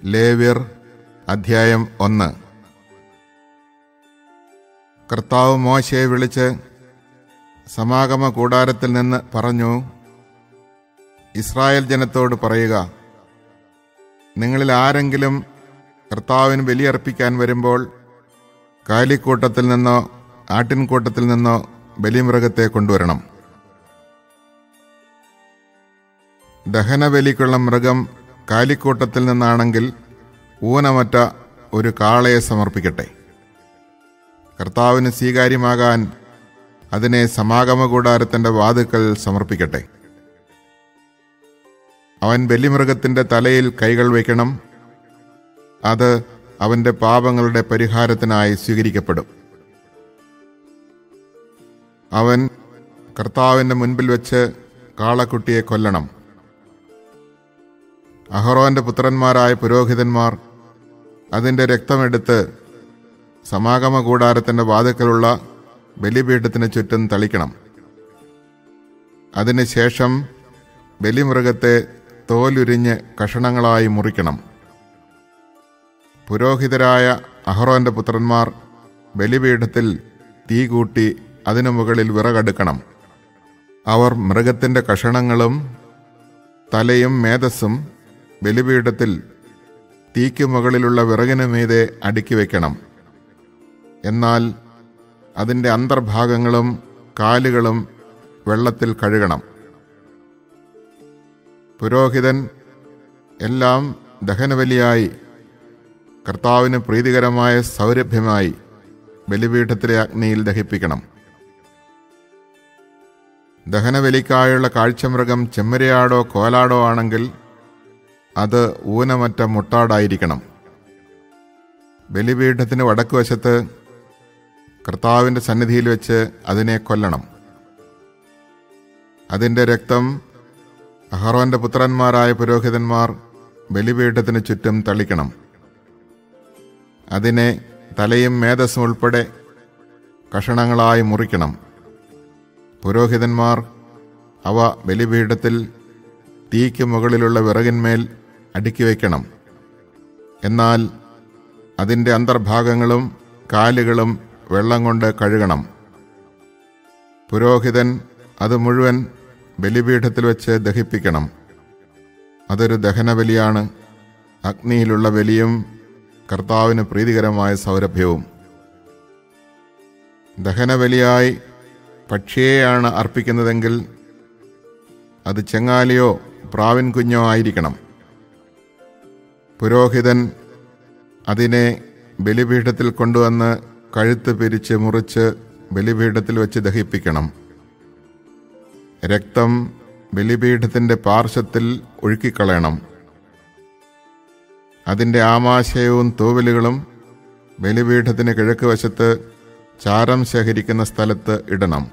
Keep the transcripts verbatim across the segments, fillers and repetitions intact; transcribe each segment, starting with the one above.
ലേവ്യർ അധ്യായം ഒന്ന്. കർത്താവ് മോശയെ വിളിച്ച് സമാഗമ കൂടാരത്തിൽ നിന്ന് പറഞ്ഞു, ഇസ്രായേൽ ജനത്തോട് പറയുക, നിങ്ങളിൽ ആരെങ്കിലും കർത്താവിന് ബലിയർപ്പിക്കാൻ വരുമ്പോൾ കാലിക്കൂട്ടത്തിൽ നിന്നോ ആട്ടിൻകൂട്ടത്തിൽ നിന്നോ ബലിമൃഗത്തെ കൊണ്ടുവരണം. ദഹനബലിക്കുള്ള മൃഗം കാലിക്കൂട്ടത്തിൽ നിന്നാണെങ്കിൽ ഊനമറ്റ ഒരു കാളയെ സമർപ്പിക്കട്ടെ. കർത്താവിന് സ്വീകാര്യമാകാൻ അതിനെ സമാഗമ കൂടാരത്തിൻ്റെ വാതിൽക്കൽ സമർപ്പിക്കട്ടെ. അവൻ ബലിമൃഗത്തിൻ്റെ തലയിൽ കൈകൾ വയ്ക്കണം. അത് അവൻ്റെ പാപങ്ങളുടെ പരിഹാരത്തിനായി സ്വീകരിക്കപ്പെടും. അവൻ കർത്താവിൻ്റെ മുൻപിൽ വെച്ച് കാളക്കുട്ടിയെ കൊല്ലണം. അഹറോന്റെ പുത്രന്മാരായ പുരോഹിതന്മാർ അതിൻ്റെ രക്തമെടുത്ത് സമാഗമ കൂടാരത്തിൻ്റെ വാതിൽക്കലുള്ള ബലിപീഠത്തിന് ചുറ്റും തളിക്കണം. അതിനുശേഷം ബലിമൃഗത്തെ തോലുരിഞ്ഞ് കഷണങ്ങളായി മുറിക്കണം. പുരോഹിതരായ അഹറോന്റെ പുത്രന്മാർ ബലിപീഠത്തിൽ തീ കൂട്ടി അതിനു മുകളിൽ വിറകടുക്കണം. അവർ മൃഗത്തിൻ്റെ കഷണങ്ങളും തലയും മേധസ്സും ബലിപീഠത്തിൽ തീക്ക് മുകളിലുള്ള വിറകിനു മീതെ അടുക്കി വയ്ക്കണം. എന്നാൽ അതിൻ്റെ അന്തർഭാഗങ്ങളും കാലുകളും വെള്ളത്തിൽ കഴുകണം. പുരോഹിതൻ എല്ലാം ദഹനബലിയായി കർത്താവിന് പ്രീതികരമായ സൗരഭ്യമായി ബലിപീഠത്തിലെ അഗ്നിയിൽ ദഹിപ്പിക്കണം. ദഹനബലിക്കായുള്ള കാഴ്ചമൃഗം ചെമ്മരിയാടോ കോലാടോ ആണെങ്കിൽ അത് ഊനമറ്റ മുട്ടാടായിരിക്കണം. ബലിപീഠത്തിന് വടക്കുവശത്ത് കർത്താവിൻ്റെ സന്നിധിയിൽ വെച്ച് അതിനെ കൊല്ലണം. അതിൻ്റെ രക്തം അഹറോന്റെ പുത്രന്മാരായ പുരോഹിതന്മാർ ബലിപീഠത്തിന് ചുറ്റും തളിക്കണം. അതിനെ തലയും മേധസ്സും ഉൾപ്പെടെ കഷണങ്ങളായി മുറിക്കണം. പുരോഹിതന്മാർ അവ ബലിപീഠത്തിൽ തീക്ക് മുകളിലുള്ള വിറകിന്മേൽ അടുക്കി വയ്ക്കണം. എന്നാൽ അതിൻ്റെ അന്തർഭാഗങ്ങളും കാലുകളും വെള്ളം കൊണ്ട് കഴുകണം. പുരോഹിതൻ അത് മുഴുവൻ ബലിപീഠത്തിൽ വെച്ച് ദഹിപ്പിക്കണം. അതൊരു ദഹനബലിയാണ്, അഗ്നിയിലുള്ള ബലിയും കർത്താവിന് പ്രീതികരമായ സൗരഭ്യവും. ദഹനബലിയായി പക്ഷിയെയാണ് അർപ്പിക്കുന്നതെങ്കിൽ അത് ചെങ്ങാലിയോ പ്രാവിൻ കുഞ്ഞോ ആയിരിക്കണം. പുരോഹിതൻ അതിനെ ബലിപീഠത്തിൽ കൊണ്ടുവന്ന് കഴുത്ത് പിരിച്ച് മുറിച്ച് ബലിപീഠത്തിൽ വെച്ച് ദഹിപ്പിക്കണം. രക്തം ബലിപീഠത്തിൻ്റെ പാർശ്വത്തിൽ ഒഴുക്കിക്കളയണം. അതിൻ്റെ ആമാശയവും തൂവലുകളും ബലിപീഠത്തിന് കിഴക്ക് വശത്ത് ചാരം ശേഖരിക്കുന്ന സ്ഥലത്ത് ഇടണം.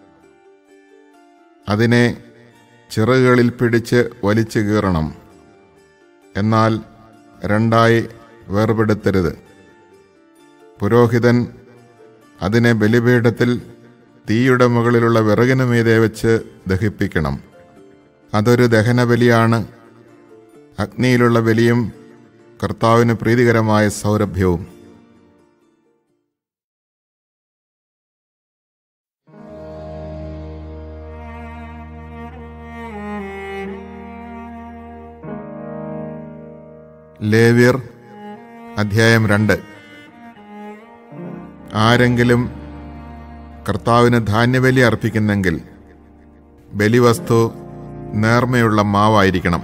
അതിനെ ചിറകുകളിൽ പിടിച്ച് വലിച്ചു കീറണം. എന്നാൽ രണ്ടായി വേർപെടുത്തരുത്. പുരോഹിതൻ അതിനെ ബലിപീഠത്തിൽ തീയുടെ മുകളിലുള്ള വിറകിനു മീതെ വെച്ച് ദഹിപ്പിക്കണം. അതൊരു ദഹനബലിയാണ്, അഗ്നിയിലുള്ള ബലിയും കർത്താവിന് പ്രീതികരമായ സൗരഭ്യവും. ലേവ്യർ അധ്യായം രണ്ട്. ആരെങ്കിലും കർത്താവിന് ധാന്യബലി അർപ്പിക്കുന്നെങ്കിൽ ബലിവസ്തു നേർമയുള്ള മാവായിരിക്കണം.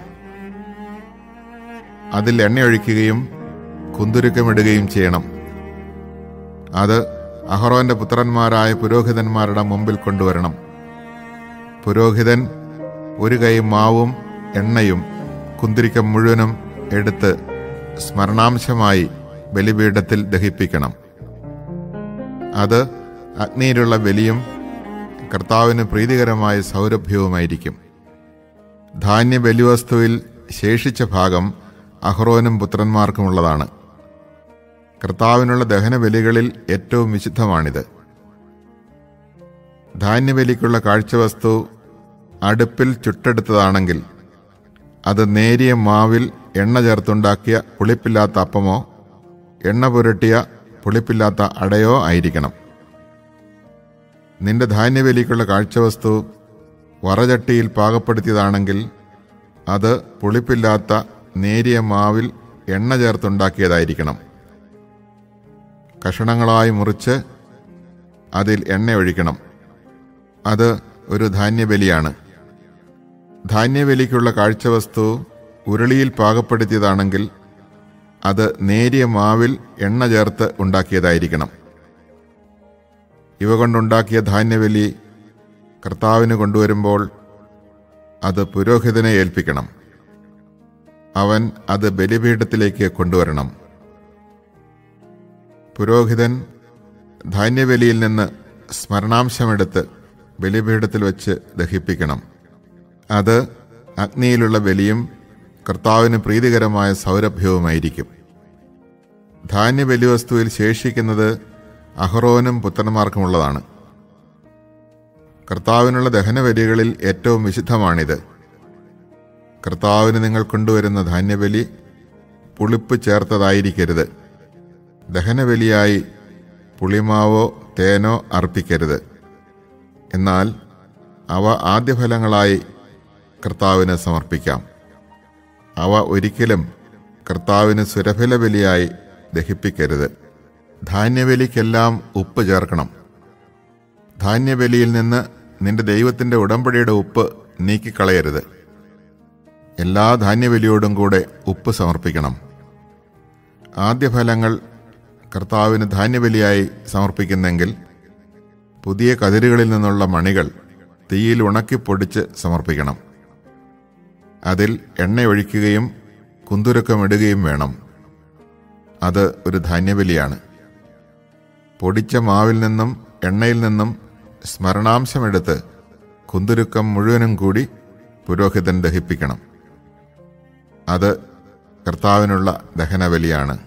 അതിൽ എണ്ണയൊഴിക്കുകയും കുന്തുരുക്കമിടുകയും ചെയ്യണം. അത് അഹറോന്റെ പുത്രന്മാരായ പുരോഹിതന്മാരുടെ മുമ്പിൽ കൊണ്ടുവരണം. പുരോഹിതൻ ഒരു കൈ മാവും എണ്ണയും കുന്തുരുക്കം മുഴുവനും എടുത്ത് സ്മരണാംശമായി ബലിപീഠത്തിൽ ദഹിപ്പിക്കണം. അത് അഗ്നിയിലുള്ള ബലിയും കർത്താവിന് പ്രീതികരമായ സൗരഭ്യവുമായിരിക്കും. ധാന്യ ബലിവസ്തുവിൽ ശേഷിച്ച ഭാഗം അഹ്റോനും പുത്രന്മാർക്കുമുള്ളതാണ്. കർത്താവിനുള്ള ദഹനബലികളിൽ ഏറ്റവും വിശുദ്ധമാണിത്. ധാന്യബലിക്കുള്ള കാഴ്ചവസ്തു അടുപ്പിൽ ചുട്ടെടുത്തതാണെങ്കിൽ അത് നേരിയ മാവിൽ എണ്ണ ചേർത്തുണ്ടാക്കിയ പുളിപ്പില്ലാത്ത അപ്പമോ എണ്ണ പുരട്ടിയ പുളിപ്പില്ലാത്ത അടയോ ആയിരിക്കണം. നിന്റെ ധാന്യബലിക്കുള്ള കാഴ്ചവസ്തു വറചട്ടിയിൽ പാകപ്പെടുത്തിയതാണെങ്കിൽ അത് പുളിപ്പില്ലാത്ത നേരിയ മാവിൽ എണ്ണ ചേർത്തുണ്ടാക്കിയതായിരിക്കണം. കഷണങ്ങളായി മുറിച്ച് അതിൽ എണ്ണ ഒഴിക്കണം. അത് ഒരു ധാന്യബലിയാണ്. ധാന്യബലിക്കുള്ള കാഴ്ചവസ്തു ഉരുളിയിൽ പാകപ്പെടുത്തിയതാണെങ്കിൽ അത് നേരിയ മാവിൽ എണ്ണ ചേർത്ത് ഉണ്ടാക്കിയതായിരിക്കണം. ഇവ കൊണ്ടുണ്ടാക്കിയ ധാന്യബലി കർത്താവിന് കൊണ്ടുവരുമ്പോൾ അത് പുരോഹിതനെ ഏൽപ്പിക്കണം. അവൻ അത് ബലിപീഠത്തിലേക്ക് കൊണ്ടുവരണം. പുരോഹിതൻ ധാന്യബലിയിൽ നിന്ന് സ്മരണാംശമെടുത്ത് ബലിപീഠത്തിൽ വച്ച് ദഹിപ്പിക്കണം. അത് അഗ്നിയിലുള്ള ബലിയും കർത്താവിന് പ്രീതികരമായ സൗരഭ്യവുമായിരിക്കും. ധാന്യബലിവസ്തുവിൽ ശേഷിക്കുന്നത് അഹറോനും പുത്രന്മാർക്കുമുള്ളതാണ്. കർത്താവിനുള്ള ദഹനബലികളിൽ ഏറ്റവും വിശുദ്ധമാണിത്. കർത്താവിന് നിങ്ങൾ കൊണ്ടുവരുന്ന ധാന്യബലി പുളിപ്പ് ചേർത്തതായിരിക്കരുത്. ദഹനബലിയായി പുളിമാവോ തേനോ അർപ്പിക്കരുത്. എന്നാൽ അവ ആദ്യഫലങ്ങളായി കർത്താവിന് സമർപ്പിക്കാം. അവ ഒരിക്കലും കർത്താവിന് സുരഭില ബലിയായി ദഹിപ്പിക്കരുത്. ധാന്യബലിക്കെല്ലാം ഉപ്പ് ചേർക്കണം. ധാന്യബലിയിൽ നിന്ന് നിന്റെ ദൈവത്തിൻ്റെ ഉടമ്പടിയുടെ ഉപ്പ് നീക്കിക്കളയരുത്. എല്ലാ ധാന്യബലിയോടും കൂടെ ഉപ്പ് സമർപ്പിക്കണം. ആദ്യഫലങ്ങൾ കർത്താവിന് ധാന്യബലിയായി സമർപ്പിക്കുന്നെങ്കിൽ പുതിയ കതിരുകളിൽ നിന്നുള്ള മണികൾ തീയിൽ ഉണക്കിപ്പൊടിച്ച് സമർപ്പിക്കണം. അതിൽ എണ്ണയൊഴിക്കുകയും കുന്തുരുക്കമിടുകയും വേണം. അത് ഒരു ധാന്യബലിയാണ്. പൊടിച്ച മാവിൽ നിന്നും എണ്ണയിൽ നിന്നും സ്മരണാംശമെടുത്ത് കുന്തുരുക്കം മുഴുവനും കൂടി പുരോഹിതൻ ദഹിപ്പിക്കണം. അത് കർത്താവിനുള്ള ദഹനബലിയാണ്.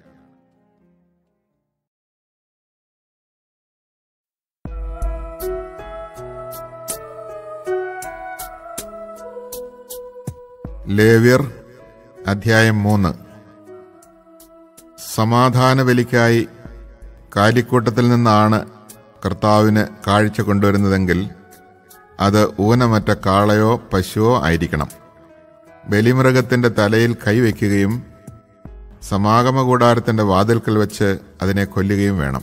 ലേവ്യർ അധ്യായം മൂന്ന്. സമാധാന ബലിക്കായി കാലിക്കൂട്ടത്തിൽ നിന്നാണ് കർത്താവിന് കാഴ്ച കൊണ്ടുവരുന്നതെങ്കിൽ അത് ഊനമറ്റ കാളയോ പശുവോ ആയിരിക്കണം. ബലിമൃഗത്തിൻ്റെ തലയിൽ കൈവയ്ക്കുകയും സമാഗമകൂടാരത്തിൻ്റെ വാതിൽക്കൽ വെച്ച് അതിനെ കൊല്ലുകയും വേണം.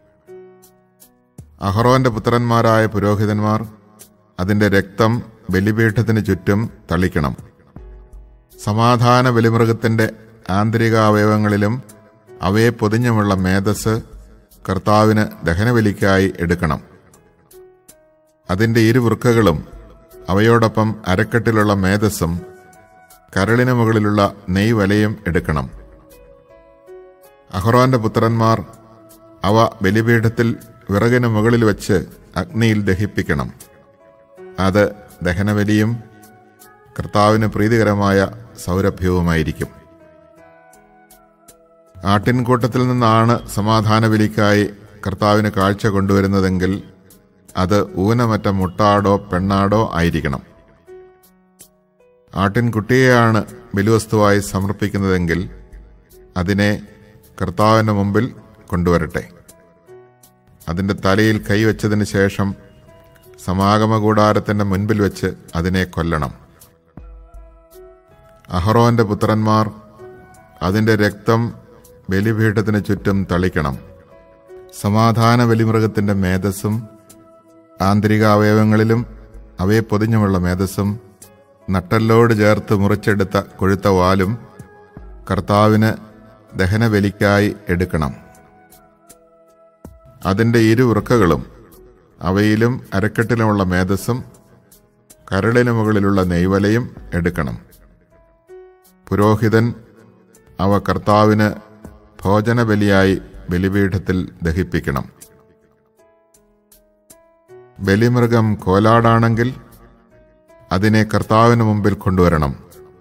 അഹറോന്റെ പുത്രന്മാരായ പുരോഹിതന്മാർ അതിൻ്റെ രക്തം ബലിപീഠത്തിന് ചുറ്റും തളിക്കണം. സമാധാന ബലിമൃഗത്തിൻ്റെ ആന്തരിക അവയവങ്ങളിലും അവയെ പൊതിഞ്ഞുമുള്ള മേധസ് കർത്താവിന് ദഹനബലിക്കായി എടുക്കണം. അതിൻ്റെ ഇരുവൃക്കകളും അവയോടൊപ്പം അരക്കെട്ടിലുള്ള മേധസ്സും കരളിന് മുകളിലുള്ള നെയ്വലയും എടുക്കണം. അഹറോന്റെ പുത്രന്മാർ അവ ബലിപീഠത്തിൽ വിറകിന് മുകളിൽ വെച്ച് അഗ്നിയിൽ ദഹിപ്പിക്കണം. അത് ദഹനബലിയും കർത്താവിന് പ്രീതികരമായ സൗരഭ്യവുമായിരിക്കും. ആട്ടിൻകൂട്ടത്തിൽ നിന്നാണ് സമാധാന ബലിക്കായി കർത്താവിന് കാഴ്ച കൊണ്ടുവരുന്നതെങ്കിൽ അത് ഊനമറ്റ മുട്ടാടോ പെണ്ണാടോ ആയിരിക്കണം. ആട്ടിൻകുട്ടിയെയാണ് ബലിവസ്തുവായി സമർപ്പിക്കുന്നതെങ്കിൽ അതിനെ കർത്താവിൻ്റെ മുമ്പിൽ കൊണ്ടുവരട്ടെ. അതിൻ്റെ തലയിൽ കൈവച്ചതിന് ശേഷം സമാഗമകൂടാരത്തിൻ്റെ മുൻപിൽ വെച്ച് അതിനെ കൊല്ലണം. അഹറോന്റെ പുത്രന്മാർ അതിൻ്റെ രക്തം ബലിപീഠത്തിന് ചുറ്റും തളിക്കണം. സമാധാന ബലിമൃഗത്തിൻ്റെ മേധസ്സും ആന്തരിക അവയവങ്ങളിലും അവയെ പൊതിഞ്ഞുമുള്ള മേധസ്സും നട്ടെല്ലോട് ചേർത്ത് മുറിച്ചെടുത്ത കൊഴുത്ത വാലും കർത്താവിന് ദഹനബലിക്കായി എടുക്കണം. അതിൻ്റെ ഇരു വൃക്കകളും അവയിലും അരക്കെട്ടിലുമുള്ള മേധസ്സും കരളിന് മുകളിലുള്ള നെയ്വലയും എടുക്കണം. പുരോഹിതൻ അവ കർത്താവിന് ഭോജനബലിയായി ബലിപീഠത്തിൽ ദഹിപ്പിക്കണം. ബലിമൃഗം കോലാടാണെങ്കിൽ അതിനെ കർത്താവിന് മുമ്പിൽ കൊണ്ടുവരണം.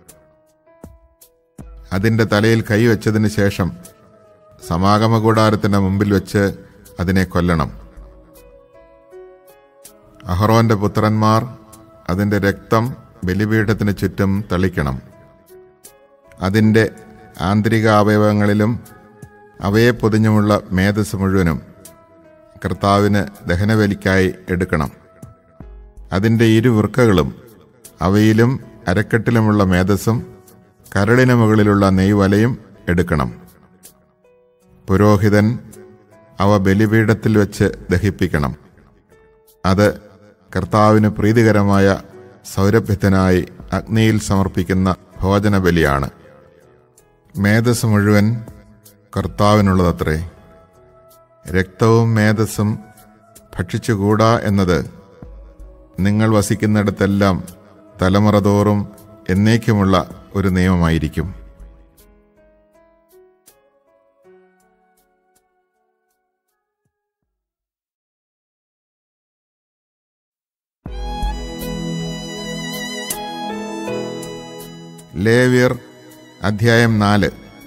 അതിൻ്റെ തലയിൽ കൈവച്ചതിന് ശേഷം സമാഗമകൂടാരത്തിൻ്റെ മുമ്പിൽ വെച്ച് അതിനെ കൊല്ലണം. അഹറോന്റെ പുത്രന്മാർ അതിൻ്റെ രക്തം ബലിപീഠത്തിന് ചുറ്റും തളിക്കണം. അതിൻ്റെ ആന്തരിക അവയവങ്ങളിലും അവയെ പൊതിഞ്ഞുമുള്ള മേധസ് മുഴുവനും കർത്താവിന് ദഹനബലിക്കായി എടുക്കണം. അതിൻ്റെ ഇരുവൃക്കകളും അവയിലും അരക്കെട്ടിലുമുള്ള മേധസ്സും കരളിന് മുകളിലുള്ള നെയ്വലയും എടുക്കണം. പുരോഹിതൻ അവ ബലിപീഠത്തിൽ വെച്ച് ദഹിപ്പിക്കണം. അത് കർത്താവിന് പ്രീതികരമായ സൗരഭ്യത്തിനായി അഗ്നിയിൽ സമർപ്പിക്കുന്ന ഭോജനബലിയാണ്. മേധസ് മുഴുവൻ കർത്താവിനുള്ളതത്രേ. രക്തവും മേധസ്സും ഭക്ഷിച്ചുകൂടാ എന്നത് നിങ്ങൾ വസിക്കുന്നിടത്തെല്ലാം തലമുറ തോറും എന്നേക്കുമുള്ള ഒരു നിയമമായിരിക്കും. ലേവ്യർ അധ്യായം നാല്.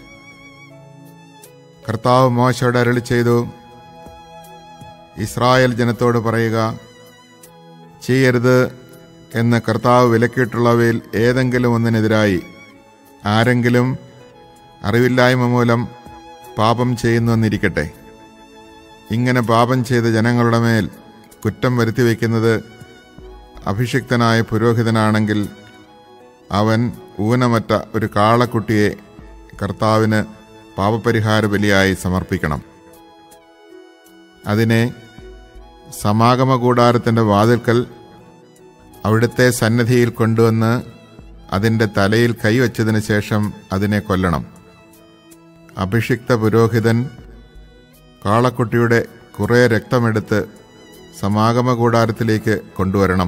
കർത്താവ് മോശയോട് അരുളി ചെയ്തു, ഇസ്രായേൽ ജനത്തോട് പറയുക, ചെയ്യരുത് എന്ന് കർത്താവ് വിലക്കിയിട്ടുള്ളവയിൽ ഏതെങ്കിലും ഒന്നിനെതിരായി ആരെങ്കിലും അറിവില്ലായ്മ മൂലം പാപം ചെയ്യുന്നുവെന്നിരിക്കട്ടെ. ഇങ്ങനെ പാപം ചെയ്ത ജനങ്ങളുടെ മേൽ കുറ്റം വരുത്തിവെക്കുന്നത് അഭിഷിക്തനായ പുരോഹിതനാണെങ്കിൽ അവൻ ഊനമറ്റ ഒരു കാളക്കുട്ടിയെ കർത്താവിന് പാപപരിഹാര ബലിയായി സമർപ്പിക്കണം. അതിനെ സമാഗമകൂടാരത്തിൻ്റെ വാതിൽക്കൽ അവിടുത്തെ സന്നിധിയിൽ കൊണ്ടുവന്ന് അതിൻ്റെ തലയിൽ കൈവച്ചതിന് ശേഷം അതിനെ കൊല്ലണം. അഭിഷിക്ത പുരോഹിതൻ കാളക്കുട്ടിയുടെ കുറേ രക്തമെടുത്ത് സമാഗമകൂടാരത്തിലേക്ക് കൊണ്ടുവരണം.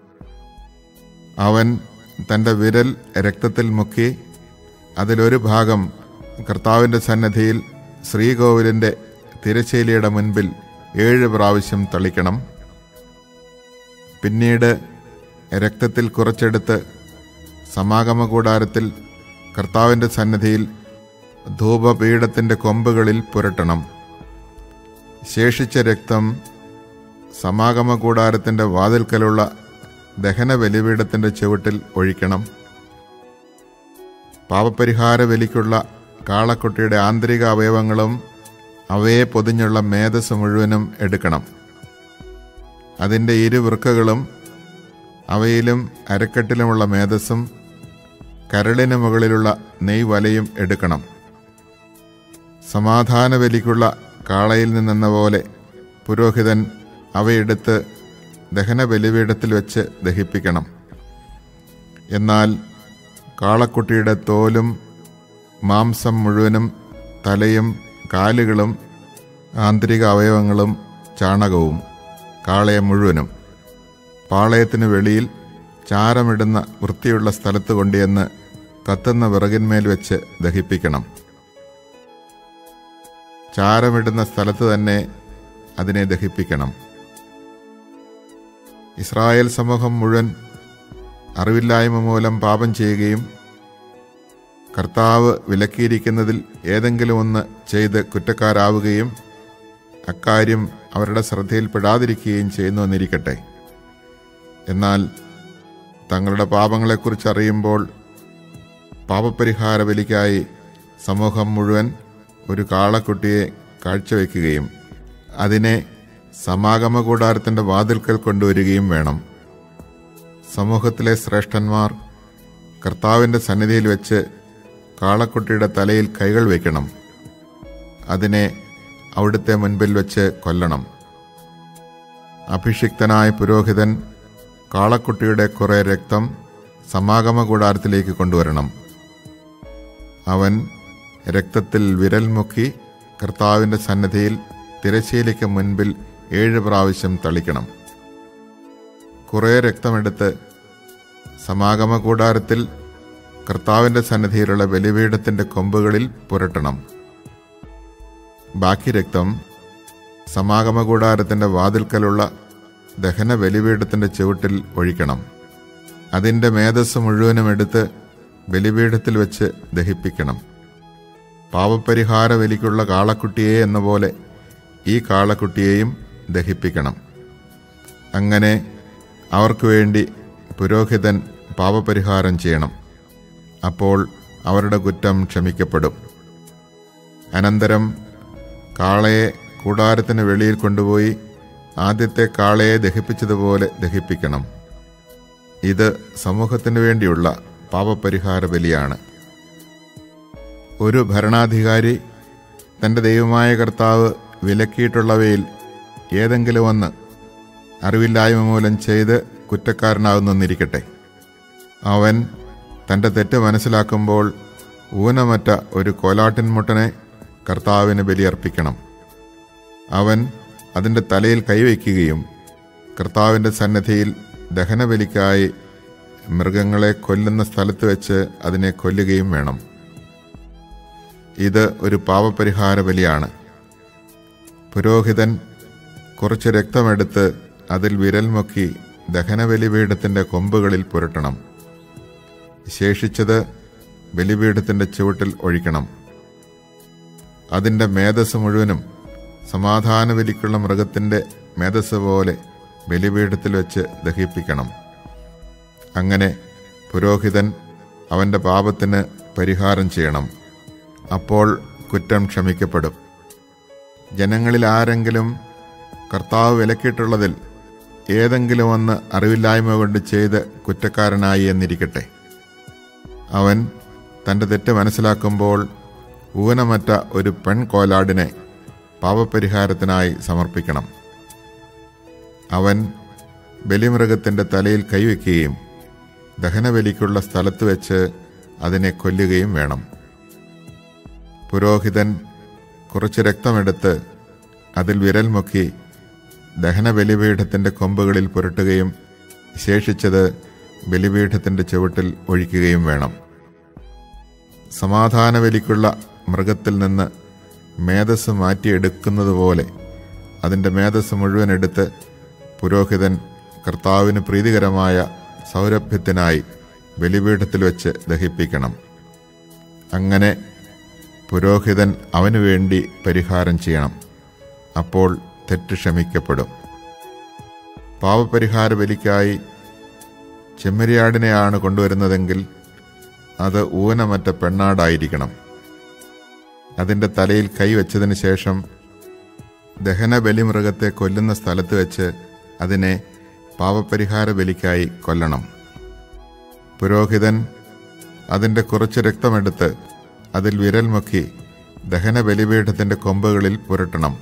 അവൻ തൻ്റെ വിരൽ രക്തത്തിൽ മുക്കി അതിലൊരു ഭാഗം കർത്താവിൻ്റെ സന്നിധിയിൽ ശ്രീകോവിലിൻ്റെ തിരശ്ശീലയുടെ മുൻപിൽ ഏഴ് പ്രാവശ്യം തളിക്കണം. പിന്നീട് രക്തത്തിൽ കുറച്ചെടുത്ത് സമാഗമകൂടാരത്തിൽ കർത്താവിൻ്റെ സന്നിധിയിൽ ധൂപപീഠത്തിൻ്റെ കൊമ്പുകളിൽ പുരട്ടണം. ശേഷിച്ച രക്തം സമാഗമകൂടാരത്തിൻ്റെ വാതിൽക്കലുള്ള ദഹന ബലിപീഠത്തിൻ്റെ ചുവട്ടിൽ ഒഴിക്കണം. പാപപരിഹാര ബലിക്കുള്ള കാളക്കുട്ടിയുടെ ആന്തരിക അവയവങ്ങളും അവയെ പൊതിഞ്ഞുള്ള മേധസ് മുഴുവനും എടുക്കണം. അതിൻ്റെ ഇരുവൃക്കകളും അവയിലും അരക്കെട്ടിലുമുള്ള മേധസ്സും കരളിന് മുകളിലുള്ള നെയ്വലയും എടുക്കണം. സമാധാന ബലിക്കുള്ള കാളയിൽ നിന്നെന്ന പോലെ പുരോഹിതൻ അവയെടുത്ത് ദഹന ബലിപീഠത്തിൽ വെച്ച് ദഹിപ്പിക്കണം. എന്നാൽ കാളക്കുട്ടിയുടെ തോലും മാംസം മുഴുവനും തലയും കാലുകളും ആന്തരിക അവയവങ്ങളും ചാണകവും കാളയെ മുഴുവനും പാളയത്തിന് വെളിയിൽ ചാരമിടുന്ന വൃത്തിയുള്ള സ്ഥലത്ത് കൊണ്ടുവന്ന് കത്തുന്ന വിറകിന്മേൽ വെച്ച് ദഹിപ്പിക്കണം. ചാരമിടുന്ന സ്ഥലത്ത് തന്നെ അതിനെ ദഹിപ്പിക്കണം. ഇസ്രായേൽ സമൂഹം മുഴുവൻ അറിവില്ലായ്മ മൂലം പാപം ചെയ്യുകയും കർത്താവ് വിലക്കിയിരിക്കുന്നതിൽ ഏതെങ്കിലും ഒന്ന് ചെയ്ത് കുറ്റക്കാരാവുകയും അക്കാര്യം അവരുടെ ശ്രദ്ധയിൽപ്പെടാതിരിക്കുകയും ചെയ്യുന്നുവെന്നിരിക്കട്ടെ. എന്നാൽ തങ്ങളുടെ പാപങ്ങളെക്കുറിച്ച് അറിയുമ്പോൾ പാപപരിഹാര ബലിക്കായി സമൂഹം മുഴുവൻ ഒരു കാളക്കുട്ടിയെ കാഴ്ചവെക്കുകയും അതിനെ സമാഗമകൂടാരത്തിൻ്റെ വാതിൽക്കൽ കൊണ്ടുവരികയും വേണം. സമൂഹത്തിലെ ശ്രേഷ്ഠന്മാർ കർത്താവിൻ്റെ സന്നിധിയിൽ വെച്ച് കാളക്കുട്ടിയുടെ തലയിൽ കൈകൾ വയ്ക്കണം. അതിനെ അവിടുത്തെ മുൻപിൽ വെച്ച് കൊല്ലണം. അഭിഷിക്തനായ പുരോഹിതൻ കാളക്കുട്ടിയുടെ കുറേ രക്തം സമാഗമകൂടാരത്തിലേക്ക് കൊണ്ടുവരണം. അവൻ രക്തത്തിൽ വിരൽ മുക്കി കർത്താവിൻ്റെ സന്നിധിയിൽ തിരശ്ശീലയ്ക്ക് മുൻപിൽ ഏഴ് പ്രാവശ്യം തളിക്കണം. കുറേ രക്തമെടുത്ത് സമാഗമകൂടാരത്തിൽ കർത്താവിൻ്റെ സന്നിധിയിലുള്ള ബലിപീഠത്തിൻ്റെ കൊമ്പുകളിൽ പുരട്ടണം. ബാക്കി രക്തം സമാഗമകൂടാരത്തിൻ്റെ വാതിൽക്കലുള്ള ദഹന ബലിപീഠത്തിൻ്റെ ചുവട്ടിൽ ഒഴിക്കണം. അതിൻ്റെ മേധസ് മുഴുവനും എടുത്ത് ബലിപീഠത്തിൽ വെച്ച് ദഹിപ്പിക്കണം. പാപപരിഹാര ബലിക്കുള്ള കാളക്കുട്ടിയെ എന്ന പോലെ ഈ കാളക്കുട്ടിയെയും ദഹിപ്പിക്കണം. അങ്ങനെ അവർക്ക് വേണ്ടി പുരോഹിതൻ പാപപരിഹാരം ചെയ്യണം. അപ്പോൾ അവരുടെ കുറ്റം ക്ഷമിക്കപ്പെടും. അനന്തരം കാളയെ കൂടാരത്തിന് വെളിയിൽ കൊണ്ടുപോയി ആദ്യത്തെ കാളയെ ദഹിപ്പിച്ചതുപോലെ ദഹിപ്പിക്കണം. ഇത് സമൂഹത്തിനു വേണ്ടിയുള്ള പാപപരിഹാര ബലിയാണ്. ഒരു ഭരണാധികാരി തൻ്റെ ദൈവമായ കർത്താവ് വിലക്കിയിട്ടുള്ളവയിൽ ഏതെങ്കിലും ഒന്ന് അറിവില്ലായ്മ മൂലം ചെയ്ത് കുറ്റക്കാരനാകുന്നെന്നിരിക്കട്ടെ. അവൻ തൻ്റെ തെറ്റ് മനസ്സിലാക്കുമ്പോൾ ഊനമറ്റ ഒരു കോലാട്ടിൻമുട്ടനെ കർത്താവിന് ബലിയർപ്പിക്കണം. അവൻ അതിൻ്റെ തലയിൽ കൈവയ്ക്കുകയും കർത്താവിൻ്റെ സന്നിധിയിൽ ദഹനബലിക്കായി മൃഗങ്ങളെ കൊല്ലുന്ന സ്ഥലത്ത് വെച്ച് അതിനെ കൊല്ലുകയും വേണം. ഇത് ഒരു പാപപരിഹാര ബലിയാണ്. പുരോഹിതൻ കുറച്ച് രക്തമെടുത്ത് അതിൽ വിരൽ മുക്കി ദഹനബലിപീഠത്തിൻ്റെ കൊമ്പുകളിൽ പുരട്ടണം. ശേഷിച്ചത് ബലിപീഠത്തിൻ്റെ ചുവട്ടിൽ ഒഴിക്കണം. അതിൻ്റെ മേധസ് മുഴുവനും സമാധാന ബലിക്കുള്ള മൃഗത്തിൻ്റെ മേധസ് പോലെ ബലിപീഠത്തിൽ വെച്ച് ദഹിപ്പിക്കണം. അങ്ങനെ പുരോഹിതൻ അവൻ്റെ പാപത്തിന് പരിഹാരം ചെയ്യണം. അപ്പോൾ കുറ്റം ക്ഷമിക്കപ്പെടും. ജനങ്ങളിൽ ആരെങ്കിലും കർത്താവ് വിലക്കിയിട്ടുള്ളതിൽ ഏതെങ്കിലും ഒന്ന് അറിവില്ലായ്മ കൊണ്ട് ചെയ്ത് കുറ്റക്കാരനായി എന്നിരിക്കട്ടെ. അവൻ തൻ്റെ തെറ്റ് മനസ്സിലാക്കുമ്പോൾ ഊനമറ്റ ഒരു പെൺകോലാടിനെ പാപപരിഹാരത്തിനായി സമർപ്പിക്കണം. അവൻ ബലിമൃഗത്തിൻ്റെ തലയിൽ കൈവയ്ക്കുകയും ദഹനബലിക്കുള്ള സ്ഥലത്ത് വെച്ച് അതിനെ കൊല്ലുകയും വേണം. പുരോഹിതൻ കുറച്ച് രക്തമെടുത്ത് അതിൽ വിരൽ മുക്കി ദഹനബലിപീഠത്തിൻ്റെ കൊമ്പുകളിൽ പുരട്ടുകയും ശേഷിച്ചത് ബലിപീഠത്തിൻ്റെ ചുവട്ടിൽ ഒഴിക്കുകയും വേണം. സമാധാന ബലിക്കുള്ള മൃഗത്തിൽ നിന്ന് മേധസ് മാറ്റിയെടുക്കുന്നതുപോലെ അതിൻ്റെ മേധസ് മുഴുവൻ എടുത്ത് പുരോഹിതൻ കർത്താവിന് പ്രീതികരമായ സൗരഭ്യത്തിനായി ബലിപീഠത്തിൽ വെച്ച് ദഹിപ്പിക്കണം. അങ്ങനെ പുരോഹിതൻ അവനു വേണ്ടി പരിഹാരം ചെയ്യണം. അപ്പോൾ തെറ്റ് ക്ഷമിക്കപ്പെടും. പാപപരിഹാര ബലിക്കായി ചെമ്മരിയാടിനെയാണ് കൊണ്ടുവരുന്നതെങ്കിൽ അത് ഊനമറ്റ പെണ്ണാടായിരിക്കണം. അതിൻ്റെ തലയിൽ കൈവച്ചതിന് ശേഷം ദഹനബലിമൃഗത്തെ കൊല്ലുന്ന സ്ഥലത്ത് വെച്ച് അതിനെ പാപപരിഹാര ബലിക്കായി കൊല്ലണം. പുരോഹിതൻ അതിൻ്റെ കുറച്ച് രക്തമെടുത്ത് അതിൽ വിരൽ മുക്കി ദഹനബലിപീഠത്തിൻ്റെ കൊമ്പുകളിൽ പുരട്ടണം.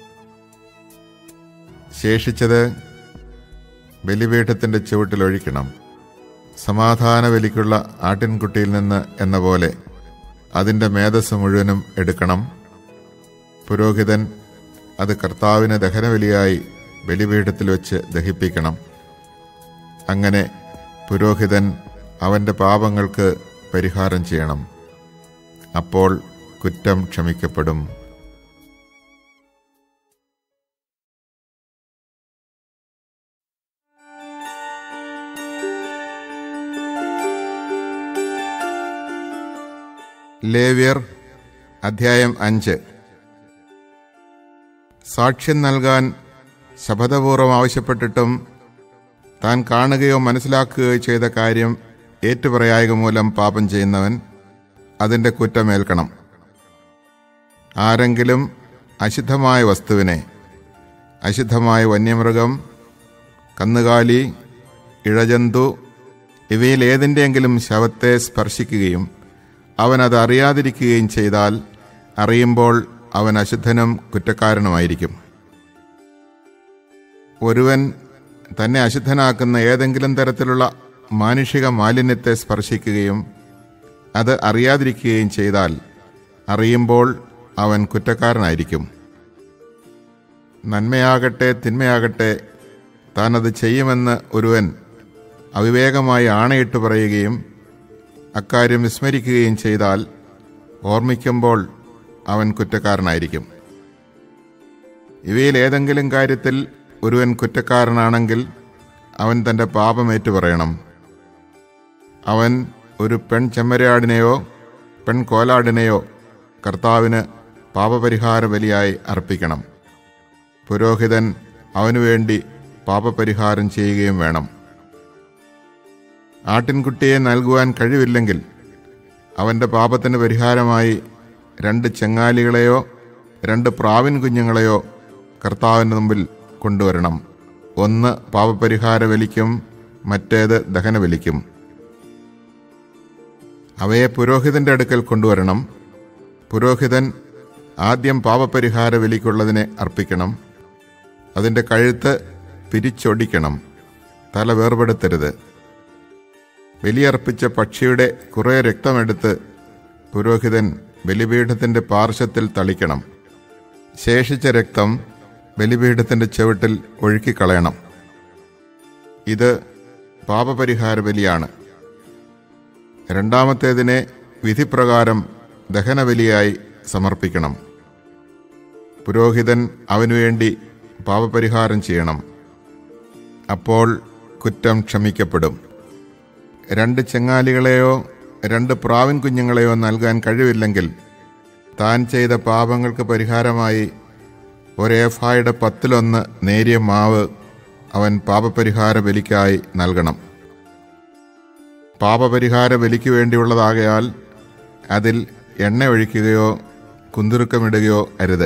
ശേഷിച്ചത് ബലിപീഠത്തിൻ്റെ ചുവട്ടിലൊഴിക്കണം. സമാധാന ബലിക്കുള്ള ആട്ടിൻകുട്ടിയിൽ നിന്ന് എന്ന പോലെ അതിൻ്റെ മേധസ് മുഴുവനും എടുക്കണം. പുരോഹിതൻ അത് കർത്താവിന് ദഹനബലിയായി ബലിപീഠത്തിൽ വെച്ച് ദഹിപ്പിക്കണം. അങ്ങനെ പുരോഹിതൻ അവൻ്റെ പാപങ്ങൾക്ക് പരിഹാരം ചെയ്യണം. അപ്പോൾ കുറ്റം ക്ഷമിക്കപ്പെടും. ലേവ്യർ അധ്യായം അഞ്ച്. സാക്ഷ്യം നൽകാൻ ശപഥപൂർവം ആവശ്യപ്പെട്ടിട്ടും താൻ കാണുകയോ മനസ്സിലാക്കുകയോ ചെയ്ത കാര്യം ഏറ്റുപറയായക മൂലം പാപം ചെയ്യുന്നവൻ അതിൻ്റെ കുറ്റമേൽക്കണം. ആരെങ്കിലും അശുദ്ധമായ വസ്തുവിനെ, അശുദ്ധമായ വന്യമൃഗം, കന്നുകാലി, ഇഴജന്തു ഇവയിൽ ഏതിൻ്റെയെങ്കിലും ശവത്തെ സ്പർശിക്കുകയും അവൻ അത് അറിയാതിരിക്കുകയും ചെയ്താൽ അറിയുമ്പോൾ അവൻ അശുദ്ധനും കുറ്റക്കാരനുമായിരിക്കും. ഒരുവൻ തന്നെ അശുദ്ധനാക്കുന്ന ഏതെങ്കിലും തരത്തിലുള്ള മാനുഷിക മാലിന്യത്തെ സ്പർശിക്കുകയും അത് അറിയാതിരിക്കുകയും ചെയ്താൽ അറിയുമ്പോൾ അവൻ കുറ്റക്കാരനായിരിക്കും. നന്മയാകട്ടെ തിന്മയാകട്ടെ താൻ അത് ചെയ്യുമെന്ന് ഒരുവൻ അവിവേകമായി ആണയിട്ട് പറയുകയും അക്കാര്യം വിസ്മരിക്കുകയും ചെയ്താൽ ഓർമ്മിക്കുമ്പോൾ അവൻ കുറ്റക്കാരനായിരിക്കും. ഇവയിൽ ഏതെങ്കിലും കാര്യത്തിൽ ഒരുവൻ കുറ്റക്കാരനാണെങ്കിൽ അവൻ തൻ്റെ പാപമേറ്റു പറയണം. അവൻ ഒരു പെൺ ചെമ്മരിയാടിനെയോ പെൺ കോലാടിനെയോ കർത്താവിന് പാപപരിഹാര ബലിയായി അർപ്പിക്കണം. പുരോഹിതൻ അവനു വേണ്ടി പാപപരിഹാരം ചെയ്യുകയും വേണം. ആട്ടിൻകുട്ടിയെ നൽകുവാൻ കഴിവില്ലെങ്കിൽ അവൻ്റെ പാപത്തിന് പരിഹാരമായി രണ്ട് ചെങ്ങാലികളെയോ രണ്ട് പ്രാവിൻ കുഞ്ഞുങ്ങളെയോ കർത്താവിൻ്റെ മുമ്പിൽ കൊണ്ടുവരണം. ഒന്ന് പാപപരിഹാര ബലിക്കും മറ്റേത് ദഹനബലിക്കും. അവയെ പുരോഹിതൻ്റെ അടുക്കൽ കൊണ്ടുവരണം. പുരോഹിതൻ ആദ്യം പാപപരിഹാര ബലിക്കുള്ളതിനെ അർപ്പിക്കണം. അതിൻ്റെ കഴുത്ത് പിരിച്ചൊടിക്കണം, തല വേർപെടുത്തരുത്. ബലിയർപ്പിച്ച പക്ഷിയുടെ കുറേ രക്തമെടുത്ത് പുരോഹിതൻ ബലിപീഠത്തിൻ്റെ പാർശ്വത്തിൽ തളിക്കണം. ശേഷിച്ച രക്തം ബലിപീഠത്തിൻ്റെ ചുവട്ടിൽ ഒഴുക്കിക്കളയണം. ഇത് പാപപരിഹാര ബലിയാണ്. രണ്ടാമത്തേതിനെ വിധിപ്രകാരം ദഹനബലിയായി സമർപ്പിക്കണം. പുരോഹിതൻ അവനുവേണ്ടി പാപപരിഹാരം ചെയ്യണം. അപ്പോൾ കുറ്റം ക്ഷമിക്കപ്പെടും. രണ്ട് ചെങ്ങാലികളെയോ രണ്ട് പ്രാവിൻ കുഞ്ഞുങ്ങളെയോ നൽകാൻ കഴിവില്ലെങ്കിൽ താൻ ചെയ്ത പാപങ്ങൾക്ക് പരിഹാരമായി ഒരേഫായുടെ പത്തിലൊന്ന് നേരിയ മാവ് അവൻ പാപപരിഹാര ബലിക്കായി നൽകണം. പാപപരിഹാര ബലിക്ക് വേണ്ടിയുള്ളതാകയാൽ അതിൽ എണ്ണ ഒഴിക്കുകയോ കുന്തുരുക്കമിടുകയോ അരുത്.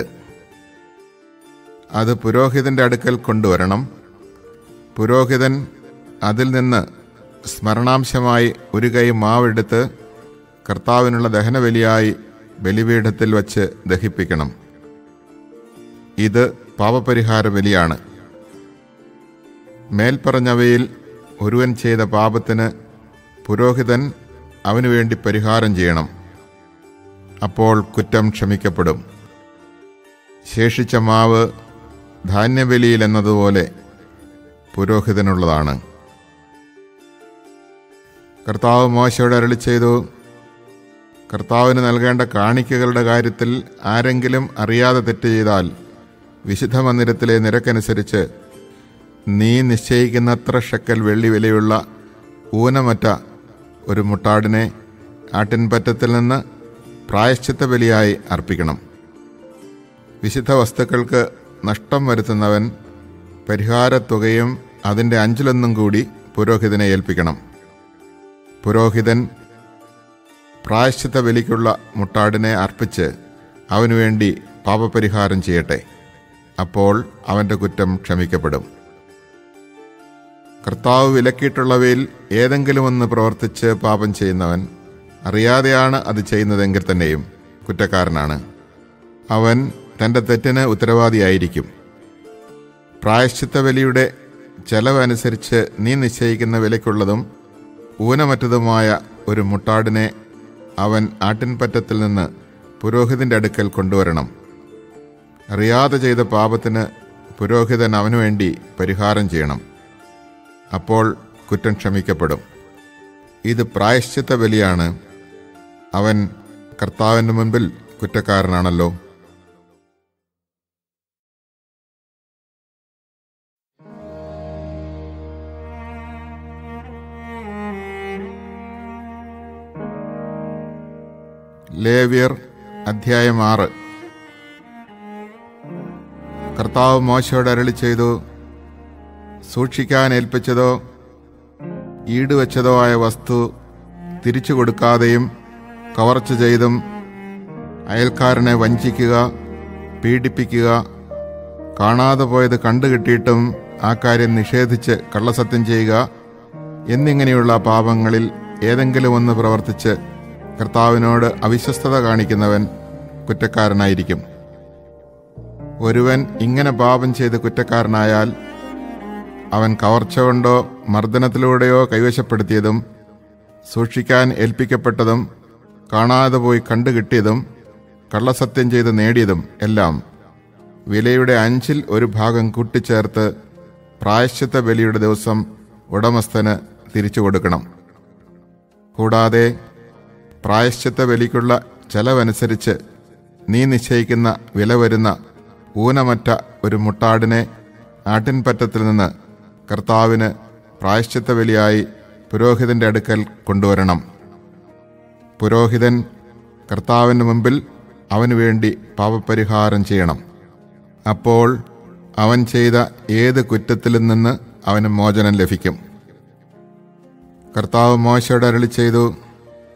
അത് പുരോഹിതൻ്റെ അടുക്കൽ കൊണ്ടുവരണം. പുരോഹിതൻ അതിൽ നിന്ന് സ്മരണാംശമായി ഒരു കൈ മാവെടുത്ത് കർത്താവിനുള്ള ദഹനബലിയായി ബലിപീഠത്തിൽ വച്ച് ദഹിപ്പിക്കണം. ഇത് പാപപരിഹാര ബലിയാണ്. മേൽപ്പറഞ്ഞവയിൽ ഒരുവൻ ചെയ്ത പാപത്തിന് പുരോഹിതൻ അവനു വേണ്ടി പരിഹാരം ചെയ്യണം. അപ്പോൾ കുറ്റം ക്ഷമിക്കപ്പെടും. ശേഷിച്ച മാവ് ധാന്യബലിയിൽ എന്നതുപോലെ പുരോഹിതനുള്ളതാണ്. കർത്താവ് മോശയോട് അരുളിച്ചെയ്തു, കർത്താവിന് നൽകേണ്ട കാണിക്കകളുടെ കാര്യത്തിൽ ആരെങ്കിലും അറിയാതെ തെറ്റ് ചെയ്താൽ വിശുദ്ധ മന്ദിരത്തിലെ നിരക്കനുസരിച്ച് നീ നിശ്ചയിക്കുന്നത്ര ഷെക്കൽ വെള്ളി വിലയുള്ള ഊനമറ്റ ഒരു മുട്ടാടിനെ ആട്ടിൻപറ്റത്തിൽ നിന്ന് പ്രായശ്ചിത്ത ബലിയായി അർപ്പിക്കണം. വിശുദ്ധ വസ്തുക്കൾക്ക് നഷ്ടം വരുത്തുന്നവൻ പരിഹാരത്തുകയും അതിൻ്റെ അഞ്ചിലൊന്നും കൂടി പുരോഹിതനെ ഏൽപ്പിക്കണം. പുരോഹിതൻ പ്രായശ്ചിത്ത ബലിക്കുള്ള മുട്ടാടിനെ അർപ്പിച്ച് അവനുവേണ്ടി പാപപരിഹാരം ചെയ്യട്ടെ. അപ്പോൾ അവൻ്റെ കുറ്റം ക്ഷമിക്കപ്പെടും. കർത്താവ് വിലക്കിയിട്ടുള്ളവയിൽ ഏതെങ്കിലും ഒന്ന് പ്രവർത്തിച്ച് പാപം ചെയ്യുന്നവൻ അറിയാതെയാണ് അത് ചെയ്യുന്നതെങ്കിൽ തന്നെയും കുറ്റക്കാരനാണ്. അവൻ തൻ്റെ തെറ്റിന് ഉത്തരവാദിയായിരിക്കും. പ്രായശ്ചിത്ത ബലിയുടെ ചെലവ് അനുസരിച്ച് നീ നിശ്ചയിക്കുന്ന വിലയ്ക്കുള്ളതും ഊനമറ്റതുമായ ഒരു മുട്ടാടിനെ അവൻ ആട്ടിൻപറ്റത്തിൽ നിന്ന് പുരോഹിതൻ്റെ അടുക്കൽ കൊണ്ടുവരണം. അറിയാതെ ചെയ്ത പാപത്തിന് പുരോഹിതൻ അവനു വേണ്ടി പരിഹാരം ചെയ്യണം. അപ്പോൾ കുറ്റം ക്ഷമിക്കപ്പെടും. ഇത് പ്രായശ്ചിത്ത ബലിയാണ്. അവൻ കർത്താവിൻ്റെ മുൻപിൽ കുറ്റക്കാരനാണല്ലോ. ലേവ്യർ അധ്യായം ആറ്. കർത്താവ് മോശയോട് അരുളിച്ചെയ്തു, സൂക്ഷിക്കാൻ ഏൽപ്പിച്ചതോ ഈടുവച്ചതോ ആയ വസ്തു തിരിച്ചു കൊടുക്കാതെയും കവർച്ച ചെയ്തും അയൽക്കാരനെ വഞ്ചിക്കുക, പീഡിപ്പിക്കുക, കാണാതെ പോയത് കണ്ടുകിട്ടിയിട്ടും ആ കാര്യം നിഷേധിച്ച് കള്ളസത്യം ചെയ്യുക എന്നിങ്ങനെയുള്ള പാപങ്ങളിൽ ഏതെങ്കിലും ഒന്ന് പ്രവർത്തിച്ച് കർത്താവിനോട് അവിശ്വസ്തത കാണിക്കുന്നവൻ കുറ്റക്കാരനായിരിക്കും. ഒരുവൻ ഇങ്ങനെ പാപം ചെയ്ത് കുറ്റക്കാരനായാൽ അവൻ കവർച്ച കൊണ്ടോ മർദ്ദനത്തിലൂടെയോ കൈവശപ്പെടുത്തിയതും സൂക്ഷിക്കാൻ ഏൽപ്പിക്കപ്പെട്ടതും കാണാതെ പോയി കണ്ടുകിട്ടിയതും കള്ളസത്യം ചെയ്ത് നേടിയതും എല്ലാം വിലയുടെ അഞ്ചിൽ ഒരു ഭാഗം കൂട്ടിച്ചേർത്ത് പ്രായശ്ചിത്ത ബലിയുടെ ദിവസം ഉടമസ്ഥന് തിരിച്ചു കൊടുക്കണം. കൂടാതെ പ്രായശ്ചിത്ത ബലിക്കുള്ള ചെലവനുസരിച്ച് നീ നിശ്ചയിക്കുന്ന വില വരുന്ന ഊനമറ്റ ഒരു മുട്ടാടിനെ ആട്ടിൻപറ്റത്തിൽ നിന്ന് കർത്താവിന് പ്രായശ്ചിത്ത ബലിയായി പുരോഹിതൻ്റെ അടുക്കൽ കൊണ്ടുവരണം. പുരോഹിതൻ കർത്താവിൻ്റെ മുമ്പിൽ അവനു വേണ്ടി പാപപരിഹാരം ചെയ്യണം. അപ്പോൾ അവൻ ചെയ്ത ഏത് കുറ്റത്തിലും നിന്ന് അവന് മോചനം ലഭിക്കും. കർത്താവ് മോശയോട് അരുളിച്ചെയ്തു,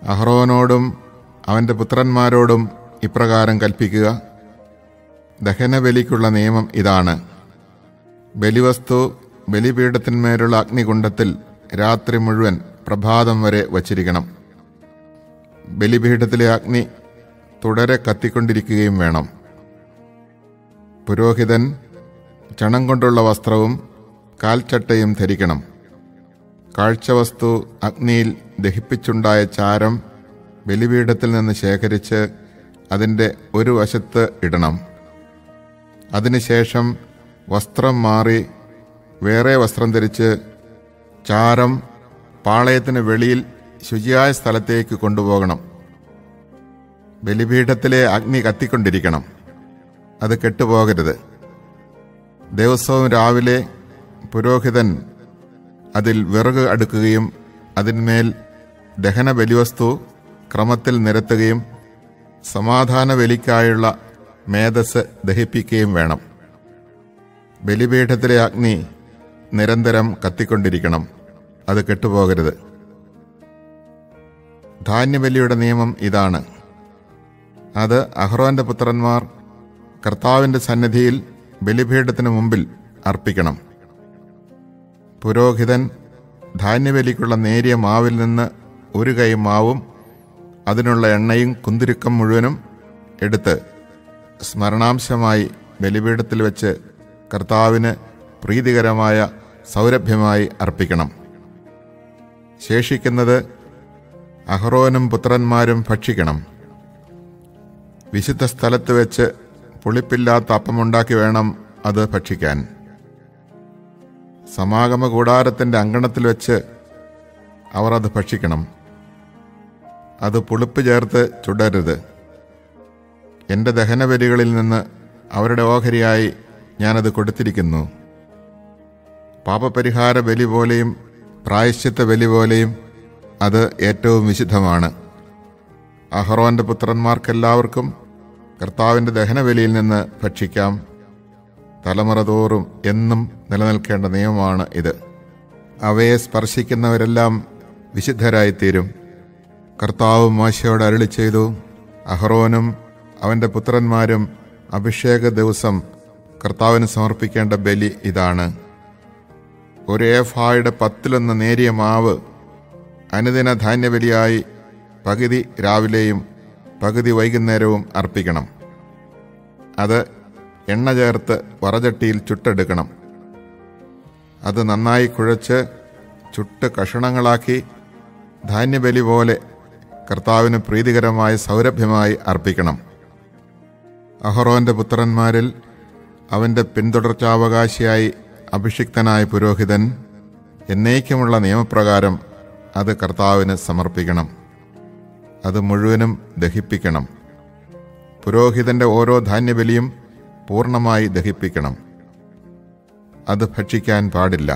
അഹ്റോനോടും അവൻ്റെ പുത്രന്മാരോടും ഇപ്രകാരം കൽപ്പിക്കുക: ദഹനബലിക്കുള്ള നിയമം ഇതാണ്. ബലിവസ്തു ബലിപീഠത്തിന്മേലുള്ള അഗ്നികുണ്ഡത്തിൽ രാത്രി മുഴുവൻ പ്രഭാതം വരെ വച്ചിരിക്കണം. ബലിപീഠത്തിലെ അഗ്നി തുടരെ കത്തിക്കൊണ്ടിരിക്കുകയും വേണം. പുരോഹിതൻ ചണം കൊണ്ടുള്ള വസ്ത്രവും കാൽച്ചട്ടയും ധരിക്കണം. കാഴ്ചവസ്തു അഗ്നിയിൽ ദഹിപ്പിച്ചുണ്ടായ ചാരം ബലിപീഠത്തിൽ നിന്ന് ശേഖരിച്ച് അതിൻ്റെ ഒരു വശത്ത് ഇടണം. അതിനുശേഷം വസ്ത്രം മാറി വേറെ വസ്ത്രം ധരിച്ച് ചാരം പാളയത്തിന് വെളിയിൽ ശുചിയായ സ്ഥലത്തേക്ക് കൊണ്ടുപോകണം. ബലിപീഠത്തിലെ അഗ്നി കത്തിക്കൊണ്ടിരിക്കണം, അത് കെട്ടുപോകരുത്. ദിവസവും രാവിലെ പുരോഹിതൻ അതിൽ വിറക് അടുക്കുകയും അതിന്മേൽ ദഹന ബലിവസ്തു ക്രമത്തിൽ നിരത്തുകയും സമാധാന ബലിക്കായുള്ള മേധസ് ദഹിപ്പിക്കുകയും വേണം. ബലിപീഠത്തിലെ അഗ്നി നിരന്തരം കത്തിക്കൊണ്ടിരിക്കണം, അത് കെട്ടുപോകരുത്. ധാന്യബലിയുടെ നിയമം ഇതാണ്. അത് അഹ്റോന്റെ പുത്രന്മാർ കർത്താവിൻ്റെ സന്നിധിയിൽ ബലിപീഠത്തിന് മുമ്പിൽ അർപ്പിക്കണം. പുരോഹിതൻ ധാന്യബലിക്കുള്ള നേരിയ മാവിൽ നിന്ന് ഒരു കൈ മാവും അതിനുള്ള എണ്ണയും കുന്തിരുക്കം മുഴുവനും എടുത്ത് സ്മരണാംശമായി ബലിപീഠത്തിൽ വെച്ച് കർത്താവിന് പ്രീതികരമായ സൗരഭ്യമായി അർപ്പിക്കണം. ശേഷിക്കുന്നത് അഹ്റോനും പുത്രന്മാരും ഭക്ഷിക്കണം. വിശുദ്ധ സ്ഥലത്ത് വെച്ച് പുളിപ്പില്ലാത്ത അപ്പമുണ്ടാക്കി വേണം അത് ഭക്ഷിക്കാൻ. സമാഗമ കൂടാരത്തിൻ്റെ അങ്കണത്തിൽ വെച്ച് അവർ അത് ഭക്ഷിക്കണം. അത് പുളിപ്പ് ചേർത്ത് ചുടരുത്. എൻ്റെ ദഹനബലികളിൽ നിന്ന് അവരുടെ ഓഹരിയായി ഞാനത് കൊടുത്തിരിക്കുന്നു. പാപപരിഹാര ബലി പോലെയും പ്രായശ്ചിത്ത ബലി പോലെയും അത് ഏറ്റവും വിശുദ്ധമാണ്. അഹ്റോന്റെ പുത്രന്മാർക്കെല്ലാവർക്കും കർത്താവിൻ്റെ ദഹനബലിയിൽ നിന്ന് ഭക്ഷിക്കാം. തലമുറ തോറും എന്നും നിലനിൽക്കേണ്ട നിയമമാണ് ഇത്. അവയെ സ്പർശിക്കുന്നവരെല്ലാം വിശുദ്ധരായിത്തീരും. കർത്താവ് മോശയോട് അരുളി ചെയ്തു: അഹ്റോനും അവൻ്റെ പുത്രന്മാരും അഭിഷേക ദിവസം കർത്താവിന് സമർപ്പിക്കേണ്ട ബലി ഇതാണ്. ഒരു ഏഫായുടെ പത്തിലൊന്ന് നേരിയ മാവ് അനുദിന ധാന്യബലിയായി പകുതി രാവിലെയും പകുതി വൈകുന്നേരവും അർപ്പിക്കണം. അത് എണ്ണ ചേർത്ത് വറചട്ടിയിൽ ചുട്ടെടുക്കണം. അത് നന്നായി കുഴച്ച് ചുട്ട് കഷണങ്ങളാക്കി ധാന്യബലി പോലെ കർത്താവിന് പ്രീതികരമായ സൗരഭ്യമായി അർപ്പിക്കണം. അഹ്റോന്റെ പുത്രന്മാരിൽ അവൻ്റെ പിന്തുടർച്ചാവകാശിയായി അഭിഷിക്തനായ പുരോഹിതൻ എന്നേക്കുമുള്ള നിയമപ്രകാരം അത് കർത്താവിന് സമർപ്പിക്കണം. അത് മുഴുവനും ദഹിപ്പിക്കണം. പുരോഹിതൻ്റെ ഓരോ ധാന്യബലിയും പൂർണ്ണമായി ദഹിപ്പിക്കണം. അത് ഭക്ഷിക്കാൻ പാടില്ല.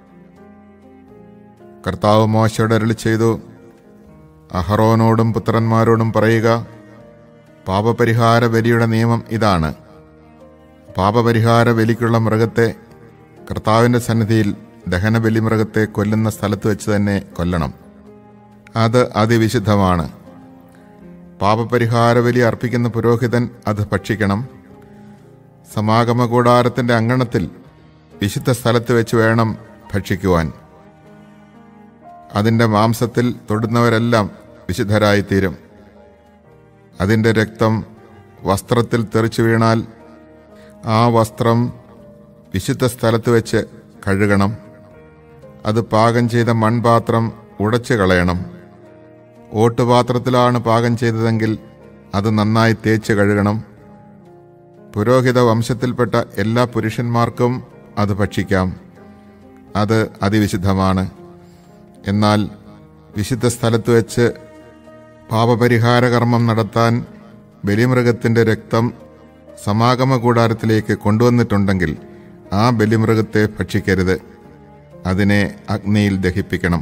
കർത്താവ് മോശയോട് അരുളി ചെയ്തു: അഹ്റോനോടും പുത്രന്മാരോടും പറയുക, പാപപരിഹാര ബലിയുടെ നിയമം ഇതാണ്. പാപപരിഹാര ബലിക്കുള്ള മൃഗത്തെ കർത്താവിൻ്റെ സന്നിധിയിൽ ദഹനബലി മൃഗത്തെ കൊല്ലുന്ന സ്ഥലത്ത് വെച്ച് തന്നെ കൊല്ലണം. അത് അതിവിശുദ്ധമാണ്. പാപപരിഹാര ബലി അർപ്പിക്കുന്ന പുരോഹിതൻ അത് ഭക്ഷിക്കണം. സമാഗമ കൂടാരത്തിൻ്റെ അങ്കണത്തിൽ വിശുദ്ധ സ്ഥലത്ത് വെച്ച് വേണം ഭക്ഷിക്കുവാൻ. അതിൻ്റെ മാംസത്തിൽ തൊടുന്നവരെല്ലാം വിശുദ്ധരായിത്തീരും. അതിൻ്റെ രക്തം വസ്ത്രത്തിൽ തെറിച്ചു വീണാൽ ആ വസ്ത്രം വിശുദ്ധ സ്ഥലത്ത് വെച്ച് കഴുകണം. അത് പാകം ചെയ്ത മൺപാത്രം ഉടച്ചു കളയണം. ഓട്ടുപാത്രത്തിലാണ് പാകം ചെയ്തതെങ്കിൽ അത് നന്നായി തേച്ച് കഴുകണം. പുരോഹിത വംശത്തിൽപ്പെട്ട എല്ലാ പുരുഷന്മാർക്കും അത് ഭക്ഷിക്കാം. അത് അതിവിശുദ്ധമാണ്. എന്നാൽ വിശുദ്ധ സ്ഥലത്ത് വെച്ച് പാപപരിഹാര കർമ്മം നടത്താൻ ബലിമൃഗത്തിൻ്റെ രക്തം സമാഗമ കൂടാരത്തിലേക്ക് കൊണ്ടുവന്നിട്ടുണ്ടെങ്കിൽ ആ ബലിമൃഗത്തെ ഭക്ഷിക്കരുത്. അതിനെ അഗ്നിയിൽ ദഹിപ്പിക്കണം.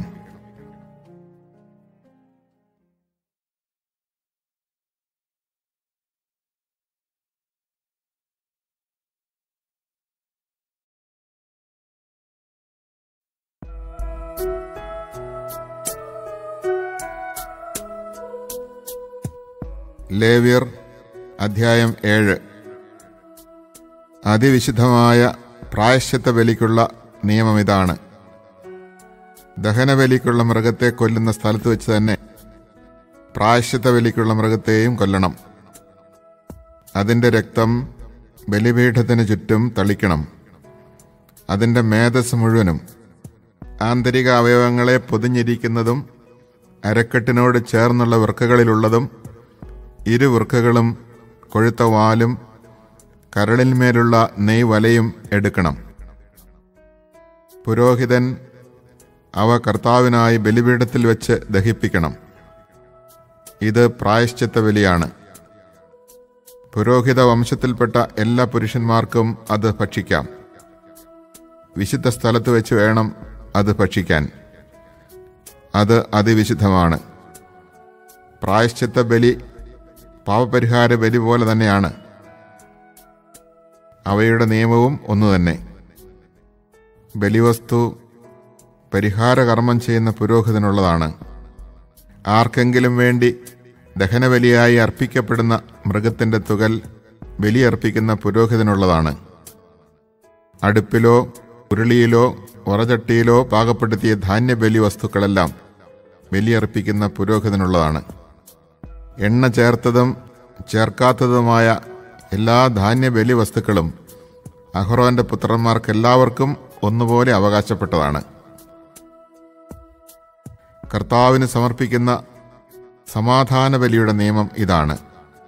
ലേവ്യർ അധ്യായം ഏഴ്. അതിവിശുദ്ധമായ പ്രായശ്ചിത്ത ബലിക്കുള്ള നിയമം ഇതാണ്. ദഹനബലിക്കുള്ള മൃഗത്തെ കൊല്ലുന്ന സ്ഥലത്ത് വെച്ച് തന്നെ പ്രായശ്ചിത്ത ബലിക്കുള്ള മൃഗത്തെയും കൊല്ലണം. അതിൻ്റെ രക്തം ബലിപീഠത്തിന് ചുറ്റും തളിക്കണം. അതിൻ്റെ മേധസ് മുഴുവനും, ആന്തരിക അവയവങ്ങളെ പൊതിഞ്ഞിരിക്കുന്നതും അരക്കെട്ടിനോട് ചേർന്നുള്ള വൃക്കകളിലുള്ളതും ഇരു വൃക്കകളും കൊഴുത്ത വാലും കരളിന്മേലുള്ള നെയ് വലയും എടുക്കണം. പുരോഹിതൻ അവ കർത്താവിനായി ബലിപീഠത്തിൽ വെച്ച് ദഹിപ്പിക്കണം. ഇത് പ്രായശ്ചിത്ത ബലിയാണ്. പുരോഹിത വംശത്തിൽപ്പെട്ട എല്ലാ പുരുഷന്മാർക്കും അത് ഭക്ഷിക്കാം. വിശുദ്ധ സ്ഥലത്ത് വെച്ച് വേണം അത് ഭക്ഷിക്കാൻ. അത് അതിവിശുദ്ധമാണ്. പ്രായശ്ചിത്ത ബലി പാപപരിഹാര ബലി പോലെ തന്നെയാണ്. അവയുടെ നിയമവും ഒന്നുതന്നെ. ബലിവസ്തു പരിഹാര കർമ്മം ചെയ്യുന്ന പുരോഹിതനുള്ളതാണ്. ആർക്കെങ്കിലും വേണ്ടി ദഹനബലിയായി അർപ്പിക്കപ്പെടുന്ന മൃഗത്തിൻ്റെ തുകൽ ബലിയർപ്പിക്കുന്ന പുരോഹിതനുള്ളതാണ്. അടുപ്പിലോ ഉരുളിയിലോ ഉറചട്ടിയിലോ പാകപ്പെടുത്തിയ ധാന്യബലി വസ്തുക്കളെല്ലാം ബലിയർപ്പിക്കുന്ന പുരോഹിതനുള്ളതാണ്. എണ്ണ ചേർത്തതും ചേർക്കാത്തതുമായ എല്ലാ ധാന്യബലി വസ്തുക്കളും അഹ്റോന്റെ പുത്രന്മാർക്കെല്ലാവർക്കും ഒന്നുപോലെ അവകാശപ്പെട്ടതാണ്. കർത്താവിന് സമർപ്പിക്കുന്ന സമാധാന ബലിയുടെ നിയമം ഇതാണ്.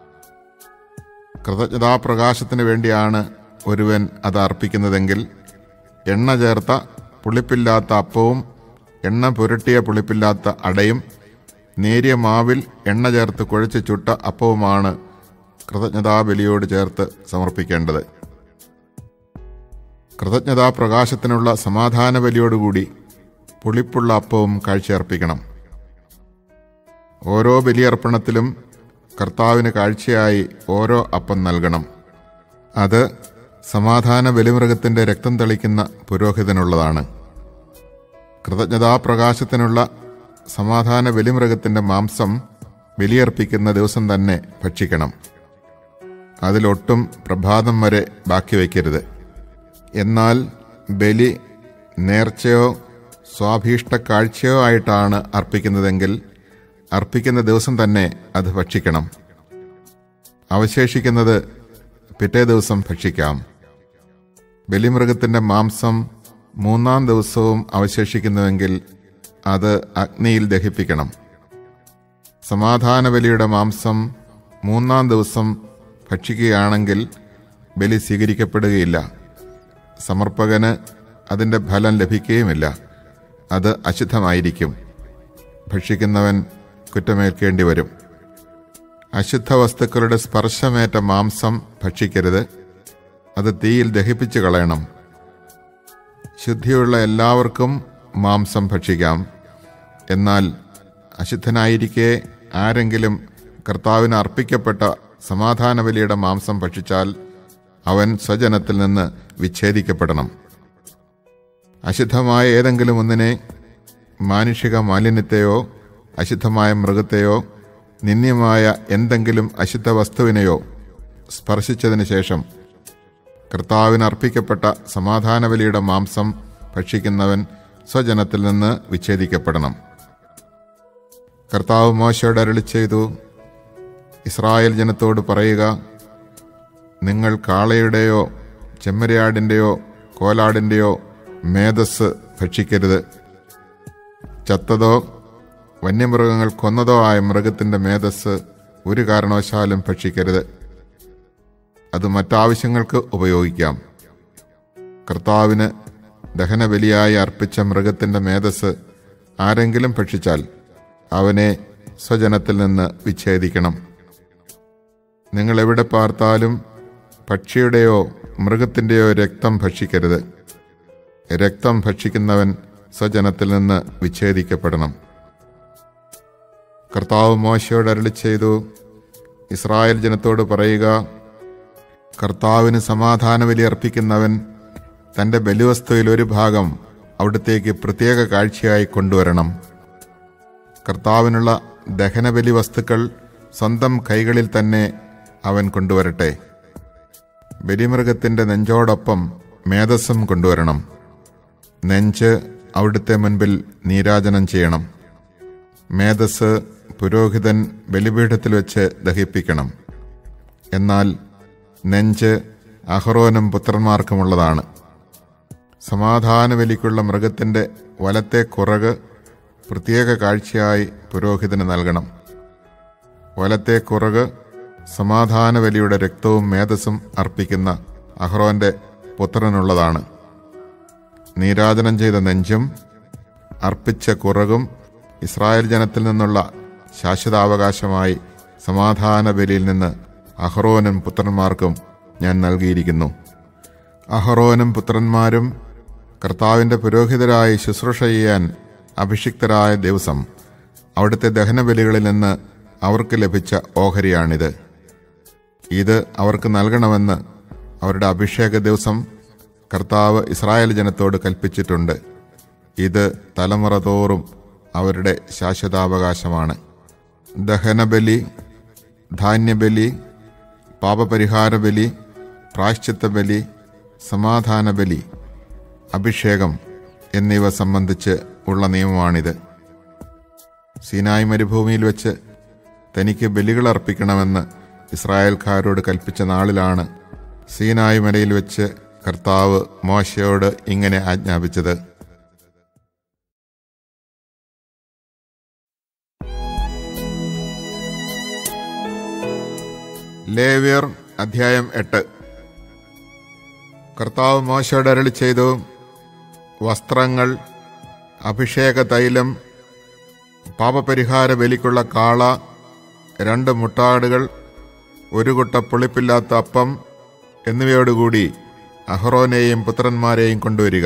കൃതജ്ഞതാപ്രകാശത്തിന് വേണ്ടിയാണ് ഒരുവൻ അത് അർപ്പിക്കുന്നതെങ്കിൽ എണ്ണ ചേർത്ത പുളിപ്പില്ലാത്ത അപ്പവും എണ്ണ പുരട്ടിയ പുളിപ്പില്ലാത്ത അടയും നേരിയ മാവിൽ എണ്ണ ചേർത്ത് കുഴച്ച് ചുട്ട അപ്പവുമാണ് കൃതജ്ഞതാബലിയോട് ചേർത്ത് സമർപ്പിക്കേണ്ടത്. കൃതജ്ഞതാപ്രകാശത്തിനുള്ള സമാധാന ബലിയോടുകൂടി പുളിപ്പുള്ള അപ്പവും കാഴ്ചയർപ്പിക്കണം. ഓരോ ബലിയർപ്പണത്തിലും കർത്താവിന് കാഴ്ചയായി ഓരോ അപ്പം നൽകണം. അത് സമാധാന ബലിമൃഗത്തിൻ്റെ രക്തം തളിക്കുന്ന പുരോഹിതനുള്ളതാണ്. കൃതജ്ഞതാപ്രകാശത്തിനുള്ള സമാധാന ബലിമൃഗത്തിൻ്റെ മാംസം ബലിയർപ്പിക്കുന്ന ദിവസം തന്നെ ഭക്ഷിക്കണം. അതിലൊട്ടും പ്രഭാതം വരെ ബാക്കി വയ്ക്കരുത്. എന്നാൽ ബലി നേർച്ചയോ സ്വാഭീഷ്ട കാഴ്ചയോ ആയിട്ടാണ് അർപ്പിക്കുന്നതെങ്കിൽ അർപ്പിക്കുന്ന ദിവസം തന്നെ അത് ഭക്ഷിക്കണം. അവശേഷിക്കുന്നത് പിറ്റേ ദിവസം ഭക്ഷിക്കാം. ബലിമൃഗത്തിൻ്റെ മാംസം മൂന്നാം ദിവസവും അവശേഷിക്കുന്നുവെങ്കിൽ അത് അഗ്നിയിൽ ദഹിപ്പിക്കണം. സമാധാന ബലിയുടെ മാംസം മൂന്നാം ദിവസം ഭക്ഷിക്കുകയാണെങ്കിൽ ബലി സ്വീകരിക്കപ്പെടുകയില്ല. സമർപ്പകന് അതിൻ്റെ ഫലം ലഭിക്കുകയുമില്ല. അത് അശുദ്ധമായിരിക്കും. ഭക്ഷിക്കുന്നവൻ കുറ്റമേൽക്കേണ്ടി വരും. അശുദ്ധ വസ്തുക്കളുടെ സ്പർശമേറ്റ മാംസം ഭക്ഷിക്കരുത്. അത് തീയിൽ ദഹിപ്പിച്ചു കളയണം. ശുദ്ധിയുള്ള എല്ലാവർക്കും മാംസം ഭക്ഷിക്കാം. എന്നാൽ അശുദ്ധനായിരിക്കെ ആരെങ്കിലും കർത്താവിന് അർപ്പിക്കപ്പെട്ട സമാധാന ബലിയുടെ മാംസം ഭക്ഷിച്ചാൽ അവൻ സ്വജനത്തിൽ നിന്ന് വിച്ഛേദിക്കപ്പെടണം. അശുദ്ധമായ ഏതെങ്കിലും ഒന്നിനെ, മാനുഷിക മാലിന്യത്തെയോ അശുദ്ധമായ മൃഗത്തെയോ നിന്ദ്യമായ എന്തെങ്കിലും അശുദ്ധ വസ്തുവിനെയോ സ്പർശിച്ചതിന് ശേഷം കർത്താവിന് അർപ്പിക്കപ്പെട്ട സമാധാന ബലിയുടെ മാംസം ഭക്ഷിക്കുന്നവൻ സ്വജനത്തിൽ നിന്ന് വിച്ഛേദിക്കപ്പെടണം. കർത്താവ് മോശയോട് അരുളി ചെയ്തു, ഇസ്രായേൽ ജനത്തോട് പറയുക, നിങ്ങൾ കാളയുടെയോ ചെമ്മരിയാടിൻ്റെയോ കോലാടിൻ്റെയോ മേധസ് ഭക്ഷിക്കരുത്. ചത്തതോ വന്യമൃഗങ്ങൾ കൊന്നതോ ആയ മൃഗത്തിൻ്റെ മേധസ് ഒരു കാരണവശാലും ഭക്ഷിക്കരുത്. അത് മറ്റാവശ്യങ്ങൾക്ക് ഉപയോഗിക്കാം. കർത്താവിന് ദഹനബലിയായി അർപ്പിച്ച മൃഗത്തിൻ്റെ മേധസ് ആരെങ്കിലും ഭക്ഷിച്ചാൽ അവനെ സ്വജനത്തിൽ നിന്ന് വിച്ഛേദിക്കണം. നിങ്ങൾ എവിടെ പാർത്താലും പക്ഷിയുടെയോ മൃഗത്തിൻ്റെയോ രക്തം ഭക്ഷിക്കരുത്. രക്തം ഭക്ഷിക്കുന്നവൻ സ്വജനത്തിൽ നിന്ന് വിച്ഛേദിക്കപ്പെടണം. കർത്താവ് മോശയോട് അരുളി ചെയ്തു, ഇസ്രായേൽ ജനത്തോട് പറയുക, കർത്താവിന് സമാധാന ബലി അർപ്പിക്കുന്നവൻ തൻ്റെ ബലിവസ്തുവിൽ ഒരു ഭാഗം അവിടത്തേക്ക് പ്രത്യേക കാഴ്ചയായി കൊണ്ടുവരണം. കർത്താവിനുള്ള ദഹനബലി വസ്തുക്കൾ സ്വന്തം കൈകളിൽ തന്നെ അവൻ കൊണ്ടുവരട്ടെ. ബലിമൃഗത്തിൻ്റെ നെഞ്ചോടൊപ്പം മേധസ്സും കൊണ്ടുവരണം. നെഞ്ച് അവിടുത്തെ മുൻപിൽ നീരാജനം ചെയ്യണം. മേധസ് പുരോഹിതൻ ബലിപീഠത്തിൽ വെച്ച് ദഹിപ്പിക്കണം. എന്നാൽ നെഞ്ച് അഹ്റോനും പുത്രന്മാർക്കുമുള്ളതാണ്. സമാധാന ബലിക്കുള്ള മൃഗത്തിൻ്റെ വലത്തെ കുറക് പ്രത്യേക കാഴ്ചയായി പുരോഹിതന് നൽകണം. വലത്തെ കുറക് സമാധാന ബലിയുടെ രക്തവും മേധസ്സും അർപ്പിക്കുന്ന അഹ്റോന്റെ പുത്രനുള്ളതാണ്. നീരാജനം ചെയ്ത നെഞ്ചും അർപ്പിച്ച കുറകും ഇസ്രായേൽ ജനത്തിൽ നിന്നുള്ള ശാശ്വതാവകാശമായി സമാധാന ബലിയിൽ നിന്ന് അഹ്റോനും പുത്രന്മാർക്കും ഞാൻ നൽകിയിരിക്കുന്നു. അഹ്റോനും പുത്രന്മാരും കർത്താവിൻ്റെ പുരോഹിതരായി ശുശ്രൂഷ ചെയ്യാൻ അഭിഷിക്തരായ ദിവസം അവിടുത്തെ ദഹനബലികളിൽ നിന്ന് അവർക്ക് ലഭിച്ച ഓഹരിയാണിത്. ഇത് അവർക്ക് നൽകണമെന്ന് അവരുടെ അഭിഷേക ദിവസം കർത്താവ് ഇസ്രായേൽ ജനത്തോട് കൽപ്പിച്ചിട്ടുണ്ട്. ഇത് തലമുറ തോറും അവരുടെ ശാശ്വതാവകാശമാണ്. ദഹനബലി, ധാന്യബലി, പാപപരിഹാരബലി, പ്രായശ്ചിത്തബലി, സമാധാനബലി, അഭിഷേകം എന്നിവ സംബന്ധിച്ച് ഉള്ള നിയമമാണിത്. സീനായി മരുഭൂമിയിൽ വെച്ച് തനിക്ക് ബലികൾ അർപ്പിക്കണമെന്ന് ഇസ്രായേൽക്കാരോട് കൽപ്പിച്ച നാളിലാണ് സീനായി മലയിൽ വെച്ച് കർത്താവ് മോശയോട് ഇങ്ങനെ ആജ്ഞാപിച്ചത്. ലേവ്യർ അധ്യായം എട്ട്. കർത്താവ് മോശയോട് അരുളി ചെയ്തു, വസ്ത്രങ്ങൾ, അഭിഷേക തൈലം, പാപപരിഹാര ബലിക്കുള്ള കാള, രണ്ട് മുട്ടാടുകൾ, ഒരു കുട്ട പുളിപ്പില്ലാത്ത അപ്പം എന്നിവയോടുകൂടി അഹ്റോനെയും പുത്രന്മാരെയും കൊണ്ടുവരിക.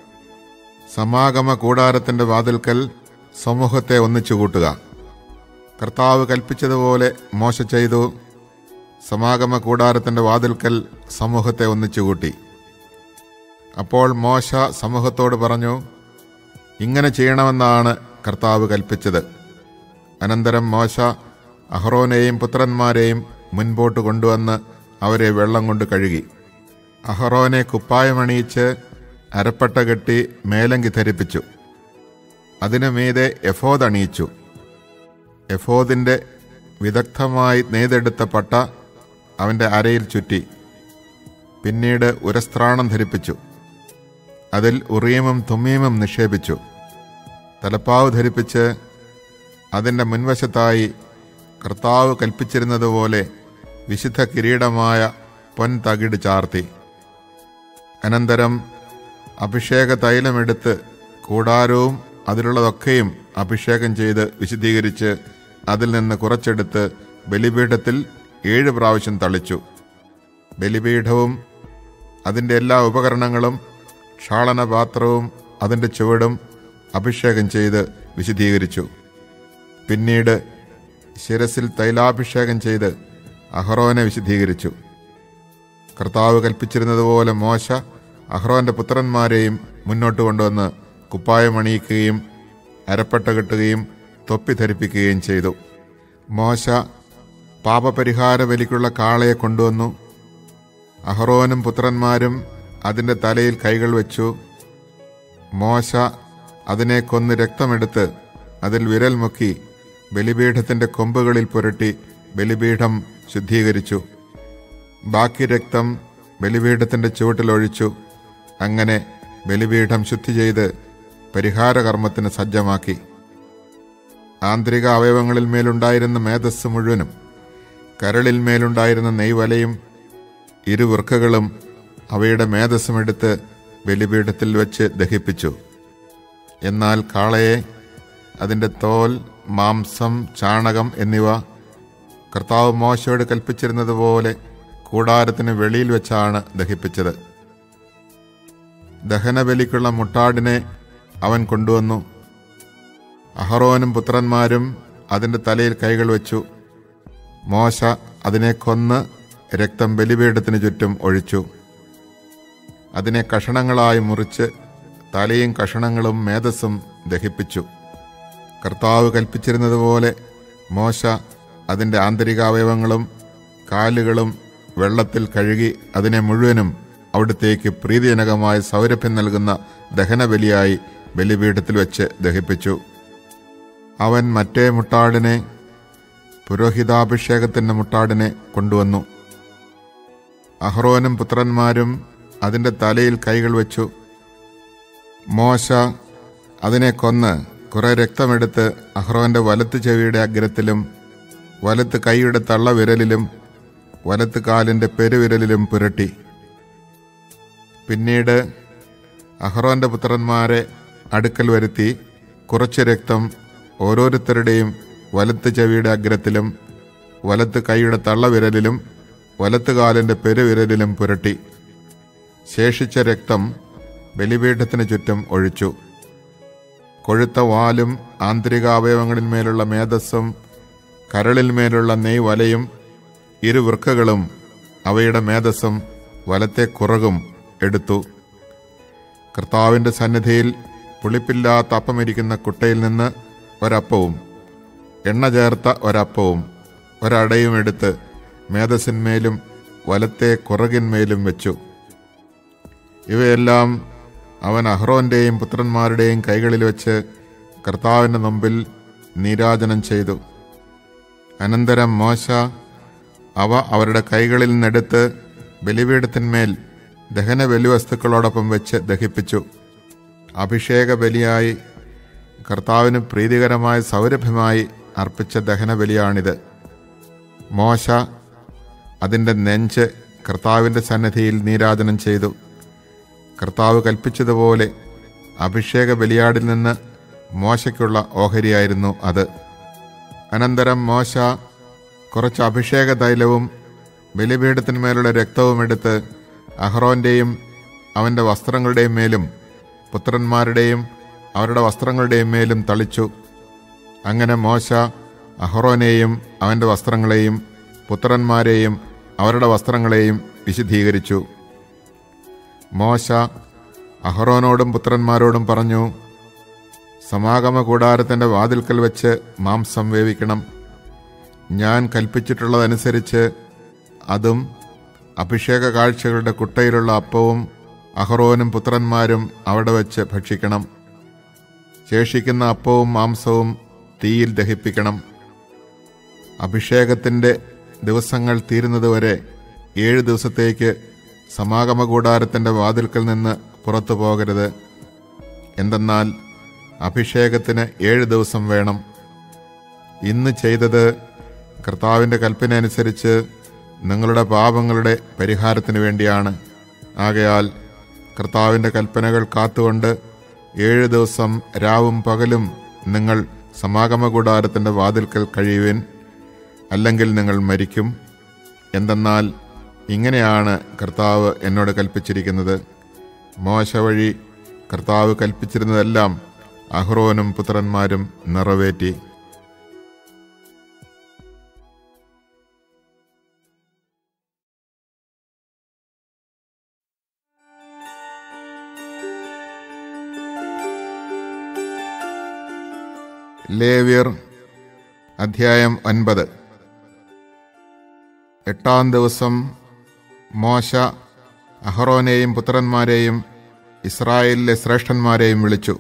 സമാഗമ കൂടാരത്തിൻ്റെ വാതിൽക്കൽ സമൂഹത്തെ ഒന്നിച്ചു കൂട്ടുക. കർത്താവ് കൽപ്പിച്ചതുപോലെ മോശ ചെയ്തു. സമാഗമ കൂടാരത്തിൻ്റെ വാതിൽക്കൽ സമൂഹത്തെ ഒന്നിച്ചു കൂട്ടി. അപ്പോൾ മോശ സമൂഹത്തോട് പറഞ്ഞു, ഇങ്ങനെ ചെയ്യണമെന്നാണ് കർത്താവ് കൽപ്പിച്ചത്. അനന്തരം മോശ അഹ്റോനെയും പുത്രന്മാരെയും മുൻപോട്ട് കൊണ്ടുവന്ന് അവരെ വെള്ളം കൊണ്ട് കഴുകി. അഹ്റോനെ കുപ്പായമണിയിച്ച് അരപ്പട്ട കെട്ടി മേലങ്കി ധരിപ്പിച്ചു. അതിനു മീതെ എഫോദ് അണിയിച്ചു. എഫോദിൻ്റെ വിദഗ്ധമായി നെയ്തെടുത്ത പട്ട അവൻ്റെ അരയിൽ ചുറ്റി. പിന്നീട് ഉരസ്ത്രാണം ധരിപ്പിച്ചു. അതിൽ ഉറീമും തുമ്മീമും നിക്ഷേപിച്ചു. തലപ്പാവ് ധരിപ്പിച്ച് അതിൻ്റെ മുൻവശത്തായി കർത്താവ് കൽപ്പിച്ചിരുന്നതുപോലെ വിശുദ്ധ കിരീടമായ പൊൻ തകിട് ചാർത്തി. അനന്തരം അഭിഷേക തൈലമെടുത്ത് കൂടാരവും അതിലുള്ളതൊക്കെയും അഭിഷേകം ചെയ്ത് വിശുദ്ധീകരിച്ച് അതിൽ നിന്ന് കുറച്ചെടുത്ത് ബലിപീഠത്തിൽ ഏഴ് പ്രാവശ്യം തളിച്ചു. ബലിപീഠവും അതിൻ്റെ എല്ലാ ഉപകരണങ്ങളും ക്ഷാളനപാത്രവും അതിൻ്റെ ചുവടും അഭിഷേകം ചെയ്ത് വിശുദ്ധീകരിച്ചു. പിന്നീട് ശിരസിൽ തൈലാഭിഷേകം ചെയ്ത് അഹ്റോനെ വിശുദ്ധീകരിച്ചു. കർത്താവ് കൽപ്പിച്ചിരുന്നതുപോലെ മോശ അഹ്റോന്റെ പുത്രന്മാരെയും മുന്നോട്ട് കൊണ്ടുവന്ന് കുപ്പായമണിയിക്കുകയും അരപ്പട്ട കെട്ടുകയും തൊപ്പി ധരിപ്പിക്കുകയും ചെയ്തു. മോശ പാപപരിഹാര ബലിക്കുള്ള കാളയെ കൊണ്ടുവന്നു. അഹ്റോനും പുത്രന്മാരും അതിൻ്റെ തലയിൽ കൈകൾ വെച്ചു. മോശ അതിനെ കൊന്ന് രക്തമെടുത്ത് അതിൽ വിരൽ മുക്കി ബലിപീഠത്തിൻ്റെ കൊമ്പുകളിൽ പുരട്ടി ബലിപീഠം ശുദ്ധീകരിച്ചു. ബാക്കി രക്തം ബലിപീഠത്തിൻ്റെ ചുവട്ടിലൊഴിച്ചു. അങ്ങനെ ബലിപീഠം ശുദ്ധി ചെയ്ത് പരിഹാരകർമ്മത്തിന് സജ്ജമാക്കി. ആന്തരിക അവയവങ്ങളിൽ മേലുണ്ടായിരുന്ന മേധസ് മുഴുവനും കരളിൽ മേലുണ്ടായിരുന്ന നെയ്വലയും ഇരുവൃക്കകളും അവയുടെ മേധസ്സുമെടുത്ത് ബലിപീഠത്തിൽ വെച്ച് ദഹിപ്പിച്ചു. എന്നാൽ കാളയെ, അതിൻ്റെ തോൽ, മാംസം, ചാണകം എന്നിവ കർത്താവ് മോശയോട് കൽപ്പിച്ചിരുന്നതുപോലെ കൂടാരത്തിന് വെളിയിൽ വെച്ചാണ് ദഹിപ്പിച്ചത്. ദഹനബലിക്കുള്ള മുട്ടാടിനെ അവൻ കൊണ്ടുവന്നു. അഹ്റോനും പുത്രന്മാരും അതിൻ്റെ തലയിൽ കൈകൾ വെച്ചു. മോശ അതിനെ കൊന്ന് രക്തം ബലിപീഠത്തിന് ചുറ്റും ഒഴിച്ചു. അതിനെ കഷണങ്ങളായി മുറിച്ച് തലയും കഷണങ്ങളും മേധസ്സും ദഹിപ്പിച്ചു. കർത്താവ് കൽപ്പിച്ചിരുന്നതുപോലെ മോശ അതിൻ്റെ ആന്തരികാവയവങ്ങളും കാലുകളും വെള്ളത്തിൽ കഴുകി അതിനെ മുഴുവനും അവിടത്തേക്ക് പ്രീതിജനകമായ സൗരഭ്യം നൽകുന്ന ദഹനബലിയായി ബലിപീഠത്തിൽ വെച്ച് ദഹിപ്പിച്ചു. അവൻ മറ്റേ മുട്ടാടിനെ, പുരോഹിതാഭിഷേകത്തിൻ്റെ മുട്ടാടിനെ കൊണ്ടുവന്നു. അഹ്റോനും പുത്രന്മാരും അതിൻ്റെ തലയിൽ കൈകൾ വെച്ചു. മോശ അതിനെ കൊന്ന് കുറെ രക്തമെടുത്ത് അഹ്റോന്റെ വലത്ത് ചെവിയുടെ അഗ്രത്തിലും വലത്ത് കൈയുടെ തള്ളവിരലിലും വലത്ത് കാലിൻ്റെ പെരുവിരലിലും പുരട്ടി. പിന്നീട് അഹ്റോന്റെ പുത്രന്മാരെ അടുക്കൽ വരുത്തി കുറച്ച് രക്തം ഓരോരുത്തരുടെയും വലത്ത് ചെവിയുടെ അഗ്രത്തിലും വലത്ത് കൈയുടെ തള്ളവിരലിലും വലത്ത് കാലിൻ്റെ പെരുവിരലിലും പുരട്ടി. ശേഷിച്ച രക്തം ബലിപീഠത്തിന് ചുറ്റും ഒഴിച്ചു. കൊഴുത്ത വാലും ആന്തരികാവയവങ്ങളിന്മേലുള്ള മേധസ്സും കരളിന്മേലുള്ള നെയ് വലയും ഇരുവൃക്കകളും അവയുടെ മേധസ്സും വലത്തെ കുറകും എടുത്തു. കർത്താവിൻ്റെ സന്നിധിയിൽ പുളിപ്പില്ലാത്ത അപ്പമിരിക്കുന്ന കുട്ടയിൽ നിന്ന് ഒരപ്പവും എണ്ണ ചേർത്ത ഒരപ്പവും ഒരടയും എടുത്ത് മേധസ്സിന്മേലും വലത്തെ കുറകിന്മേലും വെച്ചു. ഇവയെല്ലാം അവൻ അഹ്റോന്റെയും പുത്രന്മാരുടെയും കൈകളിൽ വെച്ച് കർത്താവിൻ്റെ മുമ്പിൽ നീരാജനം ചെയ്തു. അനന്തരം മോശ അവ അവരുടെ കൈകളിൽ നിന്നെടുത്ത് ബലിപീഠത്തിന്മേൽ ദഹന ബലിവസ്തുക്കളോടൊപ്പം വെച്ച് ദഹിപ്പിച്ചു. അഭിഷേക ബലിയായി കർത്താവിന് പ്രീതികരമായ സൗരഭ്യമായി അർപ്പിച്ച ദഹനബലിയാണിത്. മോശ അതിൻ്റെ നെഞ്ച് കർത്താവിൻ്റെ സന്നിധിയിൽ നീരാജനം ചെയ്തു. കർത്താവ് കൽപ്പിച്ചതുപോലെ അഭിഷേക ബലിയാടിൽ നിന്ന് മോശയ്ക്കുള്ള ഓഹരിയായിരുന്നു അത്. അനന്തരം മോശ കുറച്ച് അഭിഷേക തൈലവും ബലിപീഠത്തിന്മേലുള്ള രക്തവും എടുത്ത് അഹ്റോന്റെയും അവൻ്റെ വസ്ത്രങ്ങളുടെയും മേലും പുത്രന്മാരുടെയും അവരുടെ വസ്ത്രങ്ങളുടെയും മേലും തളിച്ചു. അങ്ങനെ മോശ അഹ്റോനെയും അവൻ്റെ വസ്ത്രങ്ങളെയും പുത്രന്മാരെയും അവരുടെ വസ്ത്രങ്ങളെയും വിശുദ്ധീകരിച്ചു. മോശ അഹ്റോനോടും പുത്രന്മാരോടും പറഞ്ഞു, സമാഗമ കൂടാരത്തിൻ്റെ വാതിൽക്കൽ വെച്ച് മാംസം വേവിക്കണം. ഞാൻ കൽപ്പിച്ചിട്ടുള്ളതനുസരിച്ച് അതും അഭിഷേക കാഴ്ചകളുടെ കുട്ടയിലുള്ള അപ്പവും അഹ്റോനും പുത്രന്മാരും അവിടെ വെച്ച് ഭക്ഷിക്കണം. ശേഷിക്കുന്ന അപ്പവും മാംസവും തീയിൽ ദഹിപ്പിക്കണം. അഭിഷേകത്തിൻ്റെ ദിവസങ്ങൾ തീരുന്നതുവരെ ഏഴ് ദിവസത്തേക്ക് സമാഗമ കൂടാരത്തിൻ്റെ വാതിൽക്കൽ നിന്ന് പുറത്തു പോകരുത്. എന്തെന്നാൽ അഭിഷേകത്തിന് ഏഴ് ദിവസം വേണം. ഇന്ന് ചെയ്തത് കർത്താവിൻ്റെ കൽപ്പന അനുസരിച്ച് നിങ്ങളുടെ പാപങ്ങളുടെ പരിഹാരത്തിന് വേണ്ടിയാണ്. ആകയാൽ കർത്താവിൻ്റെ കൽപ്പനകൾ കാത്തുകൊണ്ട് ഏഴ് ദിവസം രാവും പകലും നിങ്ങൾ സമാഗമ കൂടാരത്തിൻ്റെ വാതിൽക്കൽ കഴിയുവിൻ, അല്ലെങ്കിൽ നിങ്ങൾ മരിക്കും. എന്തെന്നാൽ ഇങ്ങനെയാണ് കർത്താവ് എന്നോട് കൽപ്പിച്ചിരിക്കുന്നത്. മോശ വഴി കർത്താവ് കൽപ്പിച്ചിരുന്നതെല്ലാം അഹ്റോനും പുത്രന്മാരും നിറവേറ്റി. ലേവ്യർ അധ്യായം ഒൻപത്. എട്ടാം ദിവസം മോശ അഹ്റോനെയും പുത്രന്മാരെയും ഇസ്രായേലിലെ ശ്രേഷ്ഠന്മാരെയും വിളിച്ചു.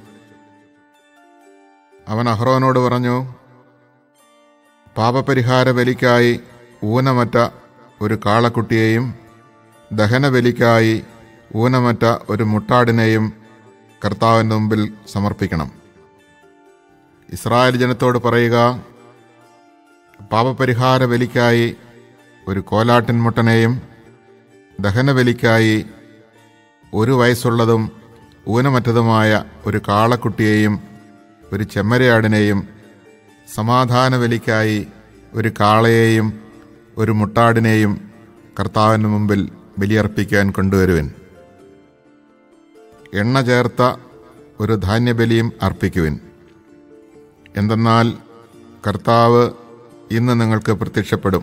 അവൻ അഹ്റോനോട് പറഞ്ഞു, പാപപരിഹാര ബലിക്കായി ഊനമറ്റ ഒരു കാളക്കുട്ടിയെയും ദഹനബലിക്കായി ഊനമറ്റ ഒരു മുട്ടാടിനെയും കർത്താവിൻ്റെ മുമ്പിൽ സമർപ്പിക്കണം. ഇസ്രായേൽ ജനത്തോട് പറയുക, പാപപരിഹാര ബലിക്കായി ഒരു കോലാട്ടിൻ മുട്ടനെയും ദഹനബലിക്കായി ഒരു വയസ്സുള്ളതും ഊനമറ്റതുമായ ഒരു കാളക്കുട്ടിയെയും ഒരു ചെമ്മരിയാടിനെയും സമാധാന ബലിക്കായി ഒരു കാളയെയും ഒരു മുട്ടാടിനെയും കർത്താവിന് മുമ്പിൽ ബലിയർപ്പിക്കാൻ കൊണ്ടുവരുവിൻ. എണ്ണ ചേർത്ത ഒരു ധാന്യബലിയും അർപ്പിക്കുവിൻ. എന്തെന്നാൽ കർത്താവ് ഇന്ന് നിങ്ങൾക്ക് പ്രത്യക്ഷപ്പെടും.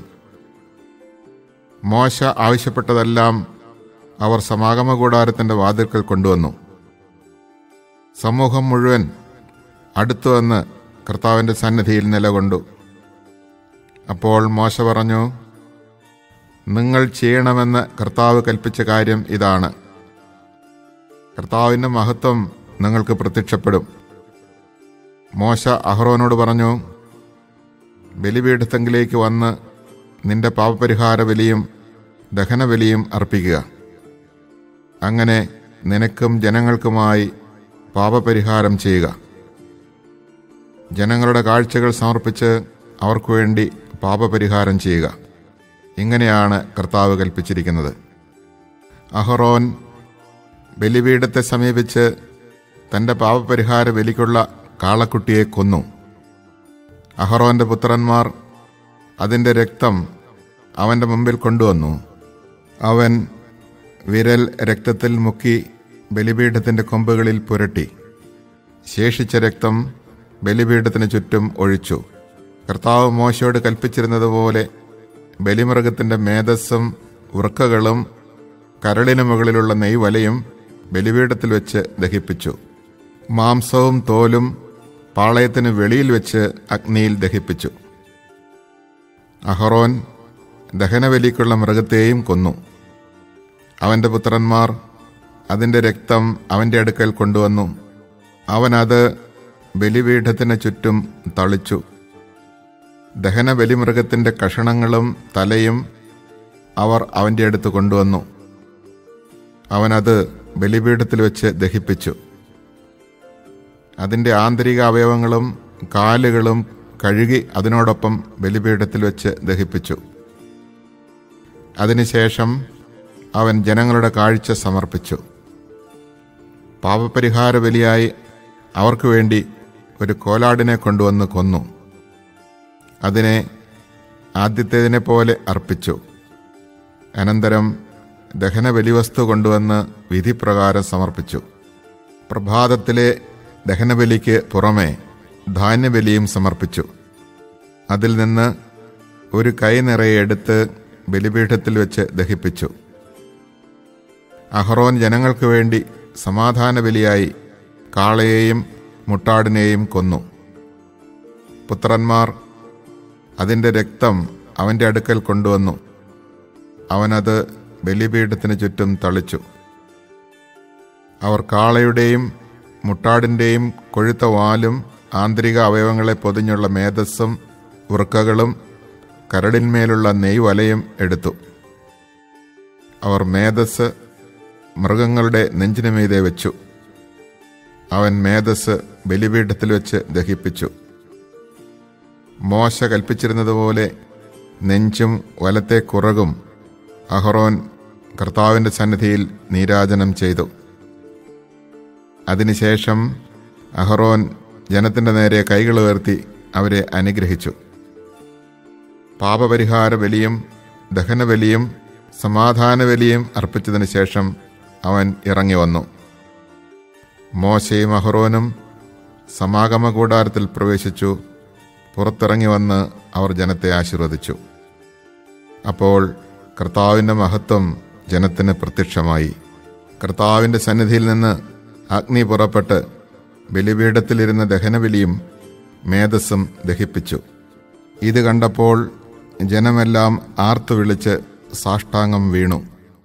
മോശ ആവശ്യപ്പെട്ടതെല്ലാം അവർ സമാഗമ കൂടാരത്തിൻ്റെ വാതിൽക്കൽ കൊണ്ടുവന്നു. സമൂഹം മുഴുവൻ അടുത്തുവന്ന് കർത്താവിൻ്റെ സന്നിധിയിൽ നിലകൊണ്ടു. അപ്പോൾ മോശ പറഞ്ഞു, നിങ്ങൾ ചെയ്യണമെന്ന് കർത്താവ് കൽപ്പിച്ച കാര്യം ഇതാണ്. കർത്താവിൻ്റെ മഹത്വം നിങ്ങൾക്ക് പ്രത്യക്ഷപ്പെടും. മോശ അഹ്റോനോട് പറഞ്ഞു, ബലിപീഠത്തിലേക്ക് വന്ന് നിന്റെ പാപപരിഹാര ബലിയും ദഹനബലിയും അർപ്പിക്കുക. അങ്ങനെ നിനക്കും ജനങ്ങൾക്കുമായി പാപപരിഹാരം ചെയ്യുക. ജനങ്ങളുടെ കാഴ്ചകൾ സമർപ്പിച്ച് അവർക്ക് വേണ്ടി പാപപരിഹാരം ചെയ്യുക. ഇങ്ങനെയാണ് കർത്താവ് കൽപ്പിച്ചിരിക്കുന്നത്. അഹ്റോൻ ബലിപീഠത്തെ സമീപിച്ച് തൻ്റെ പാപപരിഹാര ബലിക്കുള്ള കാളക്കുട്ടിയെ കൊന്നു. അഹ്റോൻ്റെ പുത്രന്മാർ അതിൻ്റെ രക്തം അവൻ്റെ മുമ്പിൽ കൊണ്ടുവന്നു. അവൻ വിരൽ രക്തത്തിൽ മുക്കി ബലിപീഠത്തിൻ്റെ കൊമ്പുകളിൽ പുരട്ടി. ശേഷിച്ച രക്തം ബലിപീഠത്തിന് ചുറ്റും ഒഴിച്ചു. കർത്താവ് മോശയോട് കൽപ്പിച്ചിരുന്നതുപോലെ ബലിമൃഗത്തിൻ്റെ മേധസ്സും വൃക്കകളും കരളിന് മുകളിലുള്ള നെയ്വലയും ബലിപീഠത്തിൽ വെച്ച് ദഹിപ്പിച്ചു. മാംസവും തോലും പാളയത്തിന് വെളിയിൽ വെച്ച് അഗ്നിയിൽ ദഹിപ്പിച്ചു. അഹ്റോൻ ദഹനബലിക്കുള്ള മൃഗത്തെയും കൊന്നു. അവൻ്റെ പുത്രന്മാർ അതിൻ്റെ രക്തം അവൻ്റെ അടുക്കൽ കൊണ്ടുവന്നു. അവനത് ബലിപീഠത്തിന് ചുറ്റും തളിച്ചു. ദഹനബലിമൃഗത്തിൻ്റെ കഷണങ്ങളും തലയും അവർ അവൻ്റെ അടുത്ത് കൊണ്ടുവന്നു. അവനത് ബലിപീഠത്തിൽ വെച്ച് ദഹിപ്പിച്ചു. അതിൻ്റെ ആന്തരിക അവയവങ്ങളും കാലുകളും കഴുകി അതിനോടൊപ്പം ബലിപീഠത്തിൽ വെച്ച് ദഹിപ്പിച്ചു. അതിനുശേഷം അവൻ ജനങ്ങളുടെ കാഴ്ച സമർപ്പിച്ചു. പാപപരിഹാര ബലിയായി അവർക്ക് വേണ്ടി ഒരു കോലാടിനെ കൊണ്ടുവന്ന് കൊന്നു. അതിനെ ആദ്യത്തേതിനെ പോലെ അർപ്പിച്ചു. അനന്തരം ദഹനബലിവസ്തു കൊണ്ടുവന്ന് വിധിപ്രകാരം സമർപ്പിച്ചു. പ്രഭാതത്തിലെ ദഹനബലിക്ക് പുറമെ ധാന്യബലിയും സമർപ്പിച്ചു. അതിൽ നിന്ന് ഒരു കൈ നിറയെ എടുത്ത് ബലിപീഠത്തിൽ വെച്ച് ദഹിപ്പിച്ചു. അഹ്റോൻ ജനങ്ങൾക്ക് വേണ്ടി സമാധാന ബലിയായി കാളയെയും മുട്ടാടിനെയും കൊന്നു. പുത്രന്മാർ അതിൻ്റെ രക്തം അവൻ്റെ അടുക്കൽ കൊണ്ടുവന്നു. അവനത് ബലിപീഠത്തിന് ചുറ്റും തളിച്ചു. അവർ കാളയുടെയും മുട്ടാടിൻ്റെയും കൊഴുത്ത വാലും ആന്തരിക അവയവങ്ങളെ പൊതിഞ്ഞുള്ള മേധസ്സും വൃക്കകളും കരടിന്മേലുള്ള നെയ്വലയും എടുത്തു. അവർ മേധസ് മൃഗങ്ങളുടെ നെഞ്ചിനു മീതെ വെച്ചു. അവൻ മേധസ് ബലിപീഠത്തിൽ വെച്ച് ദഹിപ്പിച്ചു. മോശ കൽപ്പിച്ചിരുന്നതുപോലെ നെഞ്ചും വലത്തെ കുറകും അഹ്റോൻ കർത്താവിൻ്റെ സന്നിധിയിൽ നീരാജനം ചെയ്തു. അതിനുശേഷം അഹ്റോൻ ജനത്തിൻ്റെ നേരെ കൈകൾ ഉയർത്തി അവരെ അനുഗ്രഹിച്ചു. പാപപരിഹാര ബലിയും ദഹനബലിയും സമാധാന ബലിയും അർപ്പിച്ചതിന് ശേഷം അവൻ ഇറങ്ങി വന്നു. മോശയും അഹ്റോനും സമാഗമ കൂടാരത്തിൽ പ്രവേശിച്ചു. പുറത്തിറങ്ങി വന്ന് അവർ ജനത്തെ ആശീർവദിച്ചു. അപ്പോൾ കർത്താവിൻ്റെ മഹത്വം ജനത്തിന് പ്രത്യക്ഷമായി. കർത്താവിൻ്റെ സന്നിധിയിൽ നിന്ന് അഗ്നി പുറപ്പെട്ട് ബലിപീഠത്തിലിരുന്ന ദഹനബലിയും മേധസ്സും ദഹിപ്പിച്ചു. ഇത് കണ്ടപ്പോൾ ജനമെല്ലാം ആർത്തു വിളിച്ച് സാഷ്ടാംഗം വീണു.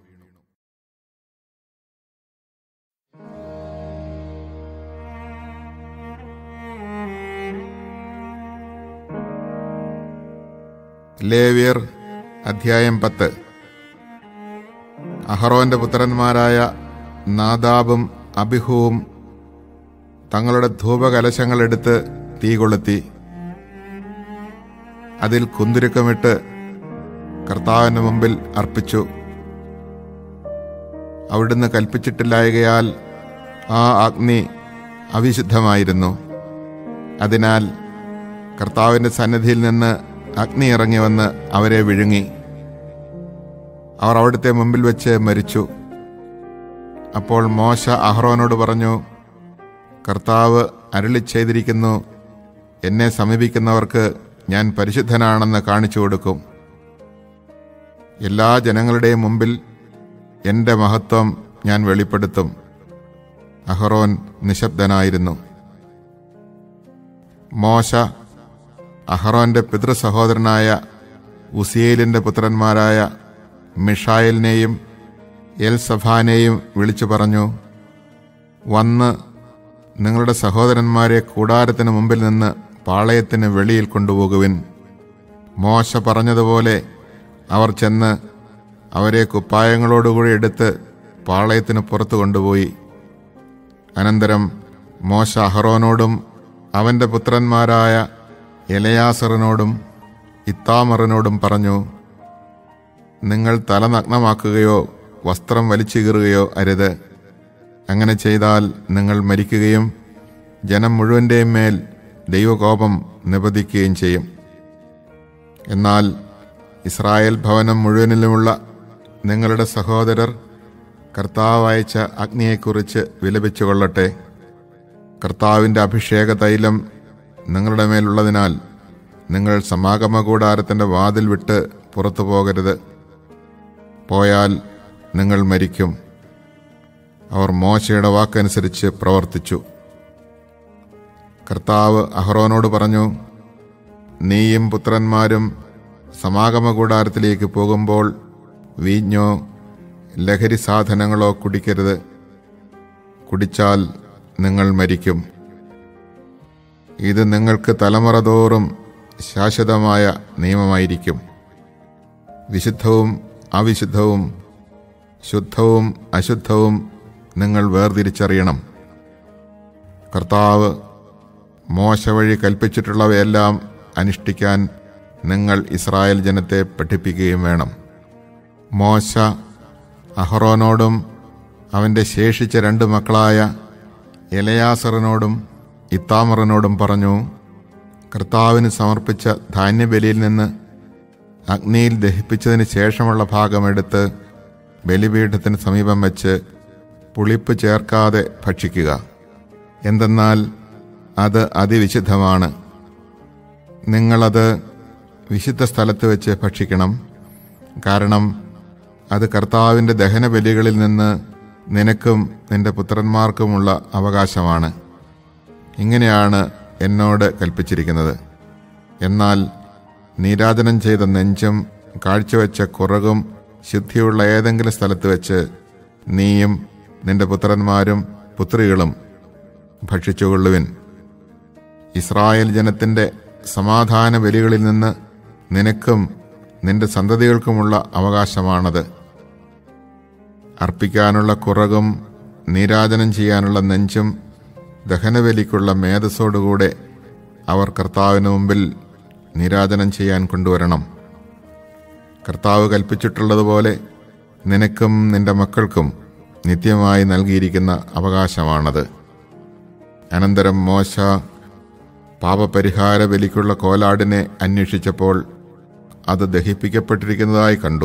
ലേവ്യർ അധ്യായം പത്ത്. അഹ്റോന്റെ പുത്രന്മാരായ നാദാബും അബിഹുവും തങ്ങളുടെ ധൂപകലശങ്ങളെടുത്ത് തീ കൊളുത്തി അതിൽ കുന്തുരുക്കമിട്ട് കർത്താവിന് മുമ്പിൽ അർപ്പിച്ചു. അവിടുന്ന് കൽപ്പിച്ചിട്ടില്ലായകയാൽ ആ അഗ്നി അവിശുദ്ധമായിരുന്നു. അതിനാൽ കർത്താവിൻ്റെ സന്നിധിയിൽ നിന്ന് അഗ്നി ഇറങ്ങി വന്ന് അവരെ വിഴുങ്ങി. അവർ അവിടുത്തെ മുമ്പിൽ വെച്ച് മരിച്ചു. അപ്പോൾ മോശ അഹ്റോനോട് പറഞ്ഞു, കർത്താവ് അരുളി ചെയ്തിരിക്കുന്നു, എന്നെ സമീപിക്കുന്നവർക്ക് ഞാൻ പരിശുദ്ധനാണെന്ന് കാണിച്ചു കൊടുക്കും. എല്ലാ ജനങ്ങളുടെയും മുമ്പിൽ എൻ്റെ മഹത്വം ഞാൻ വെളിപ്പെടുത്തും. അഹ്റോൻ നിശബ്ദനായിരുന്നു. മോശ അഹ്റോന്റെ പിതൃസഹോദരനായ ഉസിയേലിൻ്റെ പുത്രന്മാരായ മിഷായേലിനെയും എൽസഫാനെയും വിളിച്ചു പറഞ്ഞു, വന്ന് നിങ്ങളുടെ സഹോദരന്മാരെ കൂടാരത്തിന് മുമ്പിൽ നിന്ന് പാളയത്തിന് വെളിയിൽ കൊണ്ടുപോകുവിൻ. മോശ പറഞ്ഞതുപോലെ അവർ ചെന്ന് അവരെ കുപ്പായങ്ങളോടുകൂടി എടുത്ത് പാളയത്തിന് പുറത്തു കൊണ്ടുപോയി. അനന്തരം മോശ അഹറോനോടും അവൻ്റെ പുത്രന്മാരായ എലയാസറിനോടും ഇത്താമറിനോടും പറഞ്ഞു, നിങ്ങൾ തല നഗ്നമാക്കുകയോ വസ്ത്രം വലിച്ചു കീറുകയോ അരുത്. അങ്ങനെ ചെയ്താൽ നിങ്ങൾ മരിക്കുകയും ജനം മുഴുവൻ്റെയും മേൽ ദൈവകോപം നിപതിക്കുകയും ചെയ്യും. എന്നാൽ ഇസ്രായേൽ ഭവനം മുഴുവനിലുമുള്ള നിങ്ങളുടെ സഹോദരർ കർത്താവ് അയച്ച അഗ്നിയെക്കുറിച്ച് വിലപിച്ചു കൊള്ളട്ടെ. കർത്താവിൻ്റെ അഭിഷേക തൈലം നിങ്ങളുടെ മേലുള്ളതിനാൽ നിങ്ങൾ സമാഗമ കൂടാരത്തിൻ്റെ വാതിൽ വിട്ട് പുറത്തു പോകരുത്. പോയാൽ നിങ്ങൾ മരിക്കും. അവർ മോശയുടെ വാക്കനുസരിച്ച് പ്രവർത്തിച്ചു. കർത്താവ് അഹറോനോട് പറഞ്ഞു, നീയും പുത്രന്മാരും സമാഗമ കൂടാരത്തിലേക്ക് പോകുമ്പോൾ വീഞ്ഞോ ലഹരി സാധനങ്ങളോ കുടിക്കരുത്. കുടിച്ചാൽ നിങ്ങൾ മരിക്കും. ഇത് നിങ്ങൾക്ക് തലമുറ തോറും ശാശ്വതമായ നിയമമായിരിക്കും. വിശുദ്ധവും അവിശുദ്ധവും ശുദ്ധവും അശുദ്ധവും നിങ്ങൾ വേർതിരിച്ചറിയണം. കർത്താവ് മോശ വഴി കൽപ്പിച്ചിട്ടുള്ളവയെല്ലാം അനുഷ്ഠിക്കാൻ നിങ്ങൾ ഇസ്രായേൽ ജനത്തെ പഠിപ്പിക്കുകയും വേണം. മോശ അഹറോനോടും അവൻ്റെ ശേഷിച്ച രണ്ട് മക്കളായ എലയാസറിനോടും ഇത്താമറിനോടും പറഞ്ഞു, കർത്താവിന് സമർപ്പിച്ച ധാന്യബലിയിൽ നിന്ന് അഗ്നിയിൽ ദഹിപ്പിച്ചതിന് ശേഷമുള്ള ഭാഗമെടുത്ത് ബലിപീഠത്തിന് സമീപം വെച്ച് പുളിപ്പ് ചേർക്കാതെ ഭക്ഷിക്കുക. എന്തെന്നാൽ അത് അതിവിശുദ്ധമാണ്. നിങ്ങളത് വിശുദ്ധ സ്ഥലത്ത് വെച്ച് ഭക്ഷിക്കണം. കാരണം അത് കർത്താവിൻ്റെ ദഹനബലികളിൽ നിന്ന് നിനക്കും നിന്റെ പുത്രന്മാർക്കുമുള്ള അവകാശമാണ്. ഇങ്ങനെയാണ് എന്നോട് കൽപ്പിച്ചിരിക്കുന്നത്. എന്നാൽ നീരാജനം ചെയ്ത നെഞ്ചും കാഴ്ചവെച്ച കുറകും ശുദ്ധിയുള്ള ഏതെങ്കിലും സ്ഥലത്ത് വെച്ച് നീയും നിന്റെ പുത്രന്മാരും പുത്രികളും ഭക്ഷിച്ചുകൊള്ളുവിൻ. ഇസ്രായേൽ ജനത്തിൻ്റെ സമാധാന ബലികളിൽ നിന്ന് നിനക്കും നിന്റെ സന്തതികൾക്കുമുള്ള അവകാശമാണത്. അർപ്പിക്കാനുള്ള കുറകും നീരാജനം ചെയ്യാനുള്ള നെഞ്ചും ദഹനബലിക്കുള്ള മേധസ്സോടുകൂടെ അവർ കർത്താവിന് മുമ്പിൽ നീരാജനം ചെയ്യാൻ കൊണ്ടുവരണം. കർത്താവ് കൽപ്പിച്ചിട്ടുള്ളതുപോലെ നിനക്കും നിന്റെ മക്കൾക്കും നിത്യമായി നൽകിയിരിക്കുന്ന അവകാശമാണത്. അനന്തരം മോശ പാപപരിഹാര ബലിക്കുള്ള കോലാടിനെ അന്വേഷിച്ചപ്പോൾ അത് ദഹിപ്പിക്കപ്പെട്ടിരിക്കുന്നതായി കണ്ടു.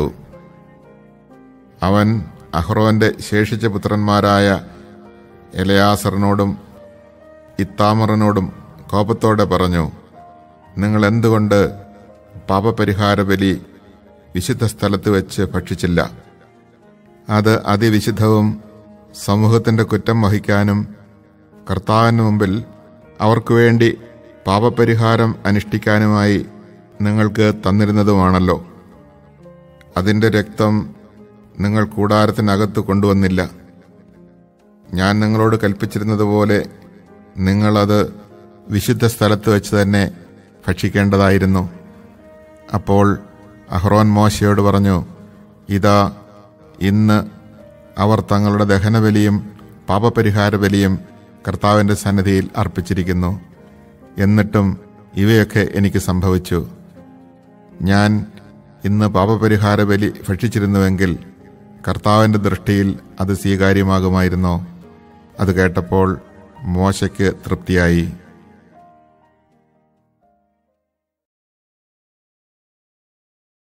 അവൻ അഹ്റോന്റെ ശേഷിച്ച പുത്രന്മാരായ എലയാസറിനോടും ഇത്താമറിനോടും കോപത്തോടെ പറഞ്ഞു, നിങ്ങൾ എന്തുകൊണ്ട് പാപപരിഹാര ബലി വിശുദ്ധ സ്ഥലത്ത് വെച്ച് ഭക്ഷിച്ചില്ല? അത് അതിവിശുദ്ധവും സമൂഹത്തിൻ്റെ കുറ്റം വഹിക്കാനും കർത്താവിന് മുമ്പിൽ അവർക്ക് വേണ്ടി പാപപരിഹാരം അനുഷ്ഠിക്കാനുമായി നിങ്ങൾക്ക് തന്നിരുന്നതുമാണല്ലോ. അതിൻ്റെ രക്തം നിങ്ങൾ കൂടാരത്തിനകത്ത് കൊണ്ടുവന്നില്ല. ഞാൻ നിങ്ങളോട് കൽപ്പിച്ചിരുന്നതുപോലെ നിങ്ങളത് വിശുദ്ധ സ്ഥലത്ത് വെച്ച് തന്നെ ഭക്ഷിക്കേണ്ടതായിരുന്നു. അപ്പോൾ അഹ്റോൻ മോശയോട് പറഞ്ഞു, ഇതാ ഇന്ന് അവർ തങ്ങളുടെ ദഹനബലിയും പാപപരിഹാര ബലിയും കർത്താവിൻ്റെ സന്നിധിയിൽ അർപ്പിച്ചിരിക്കുന്നു. എന്നിട്ടും ഇവയൊക്കെ എനിക്ക് സംഭവിച്ചു. ഞാൻ ഇന്ന് പാപപരിഹാര ബലി ഭക്ഷിച്ചിരുന്നുവെങ്കിൽ കർത്താവിൻ്റെ ദൃഷ്ടിയിൽ അത് സ്വീകാര്യമാകുമായിരുന്നോ? അത് കേട്ടപ്പോൾ മോശയ്ക്ക് തൃപ്തിയായി.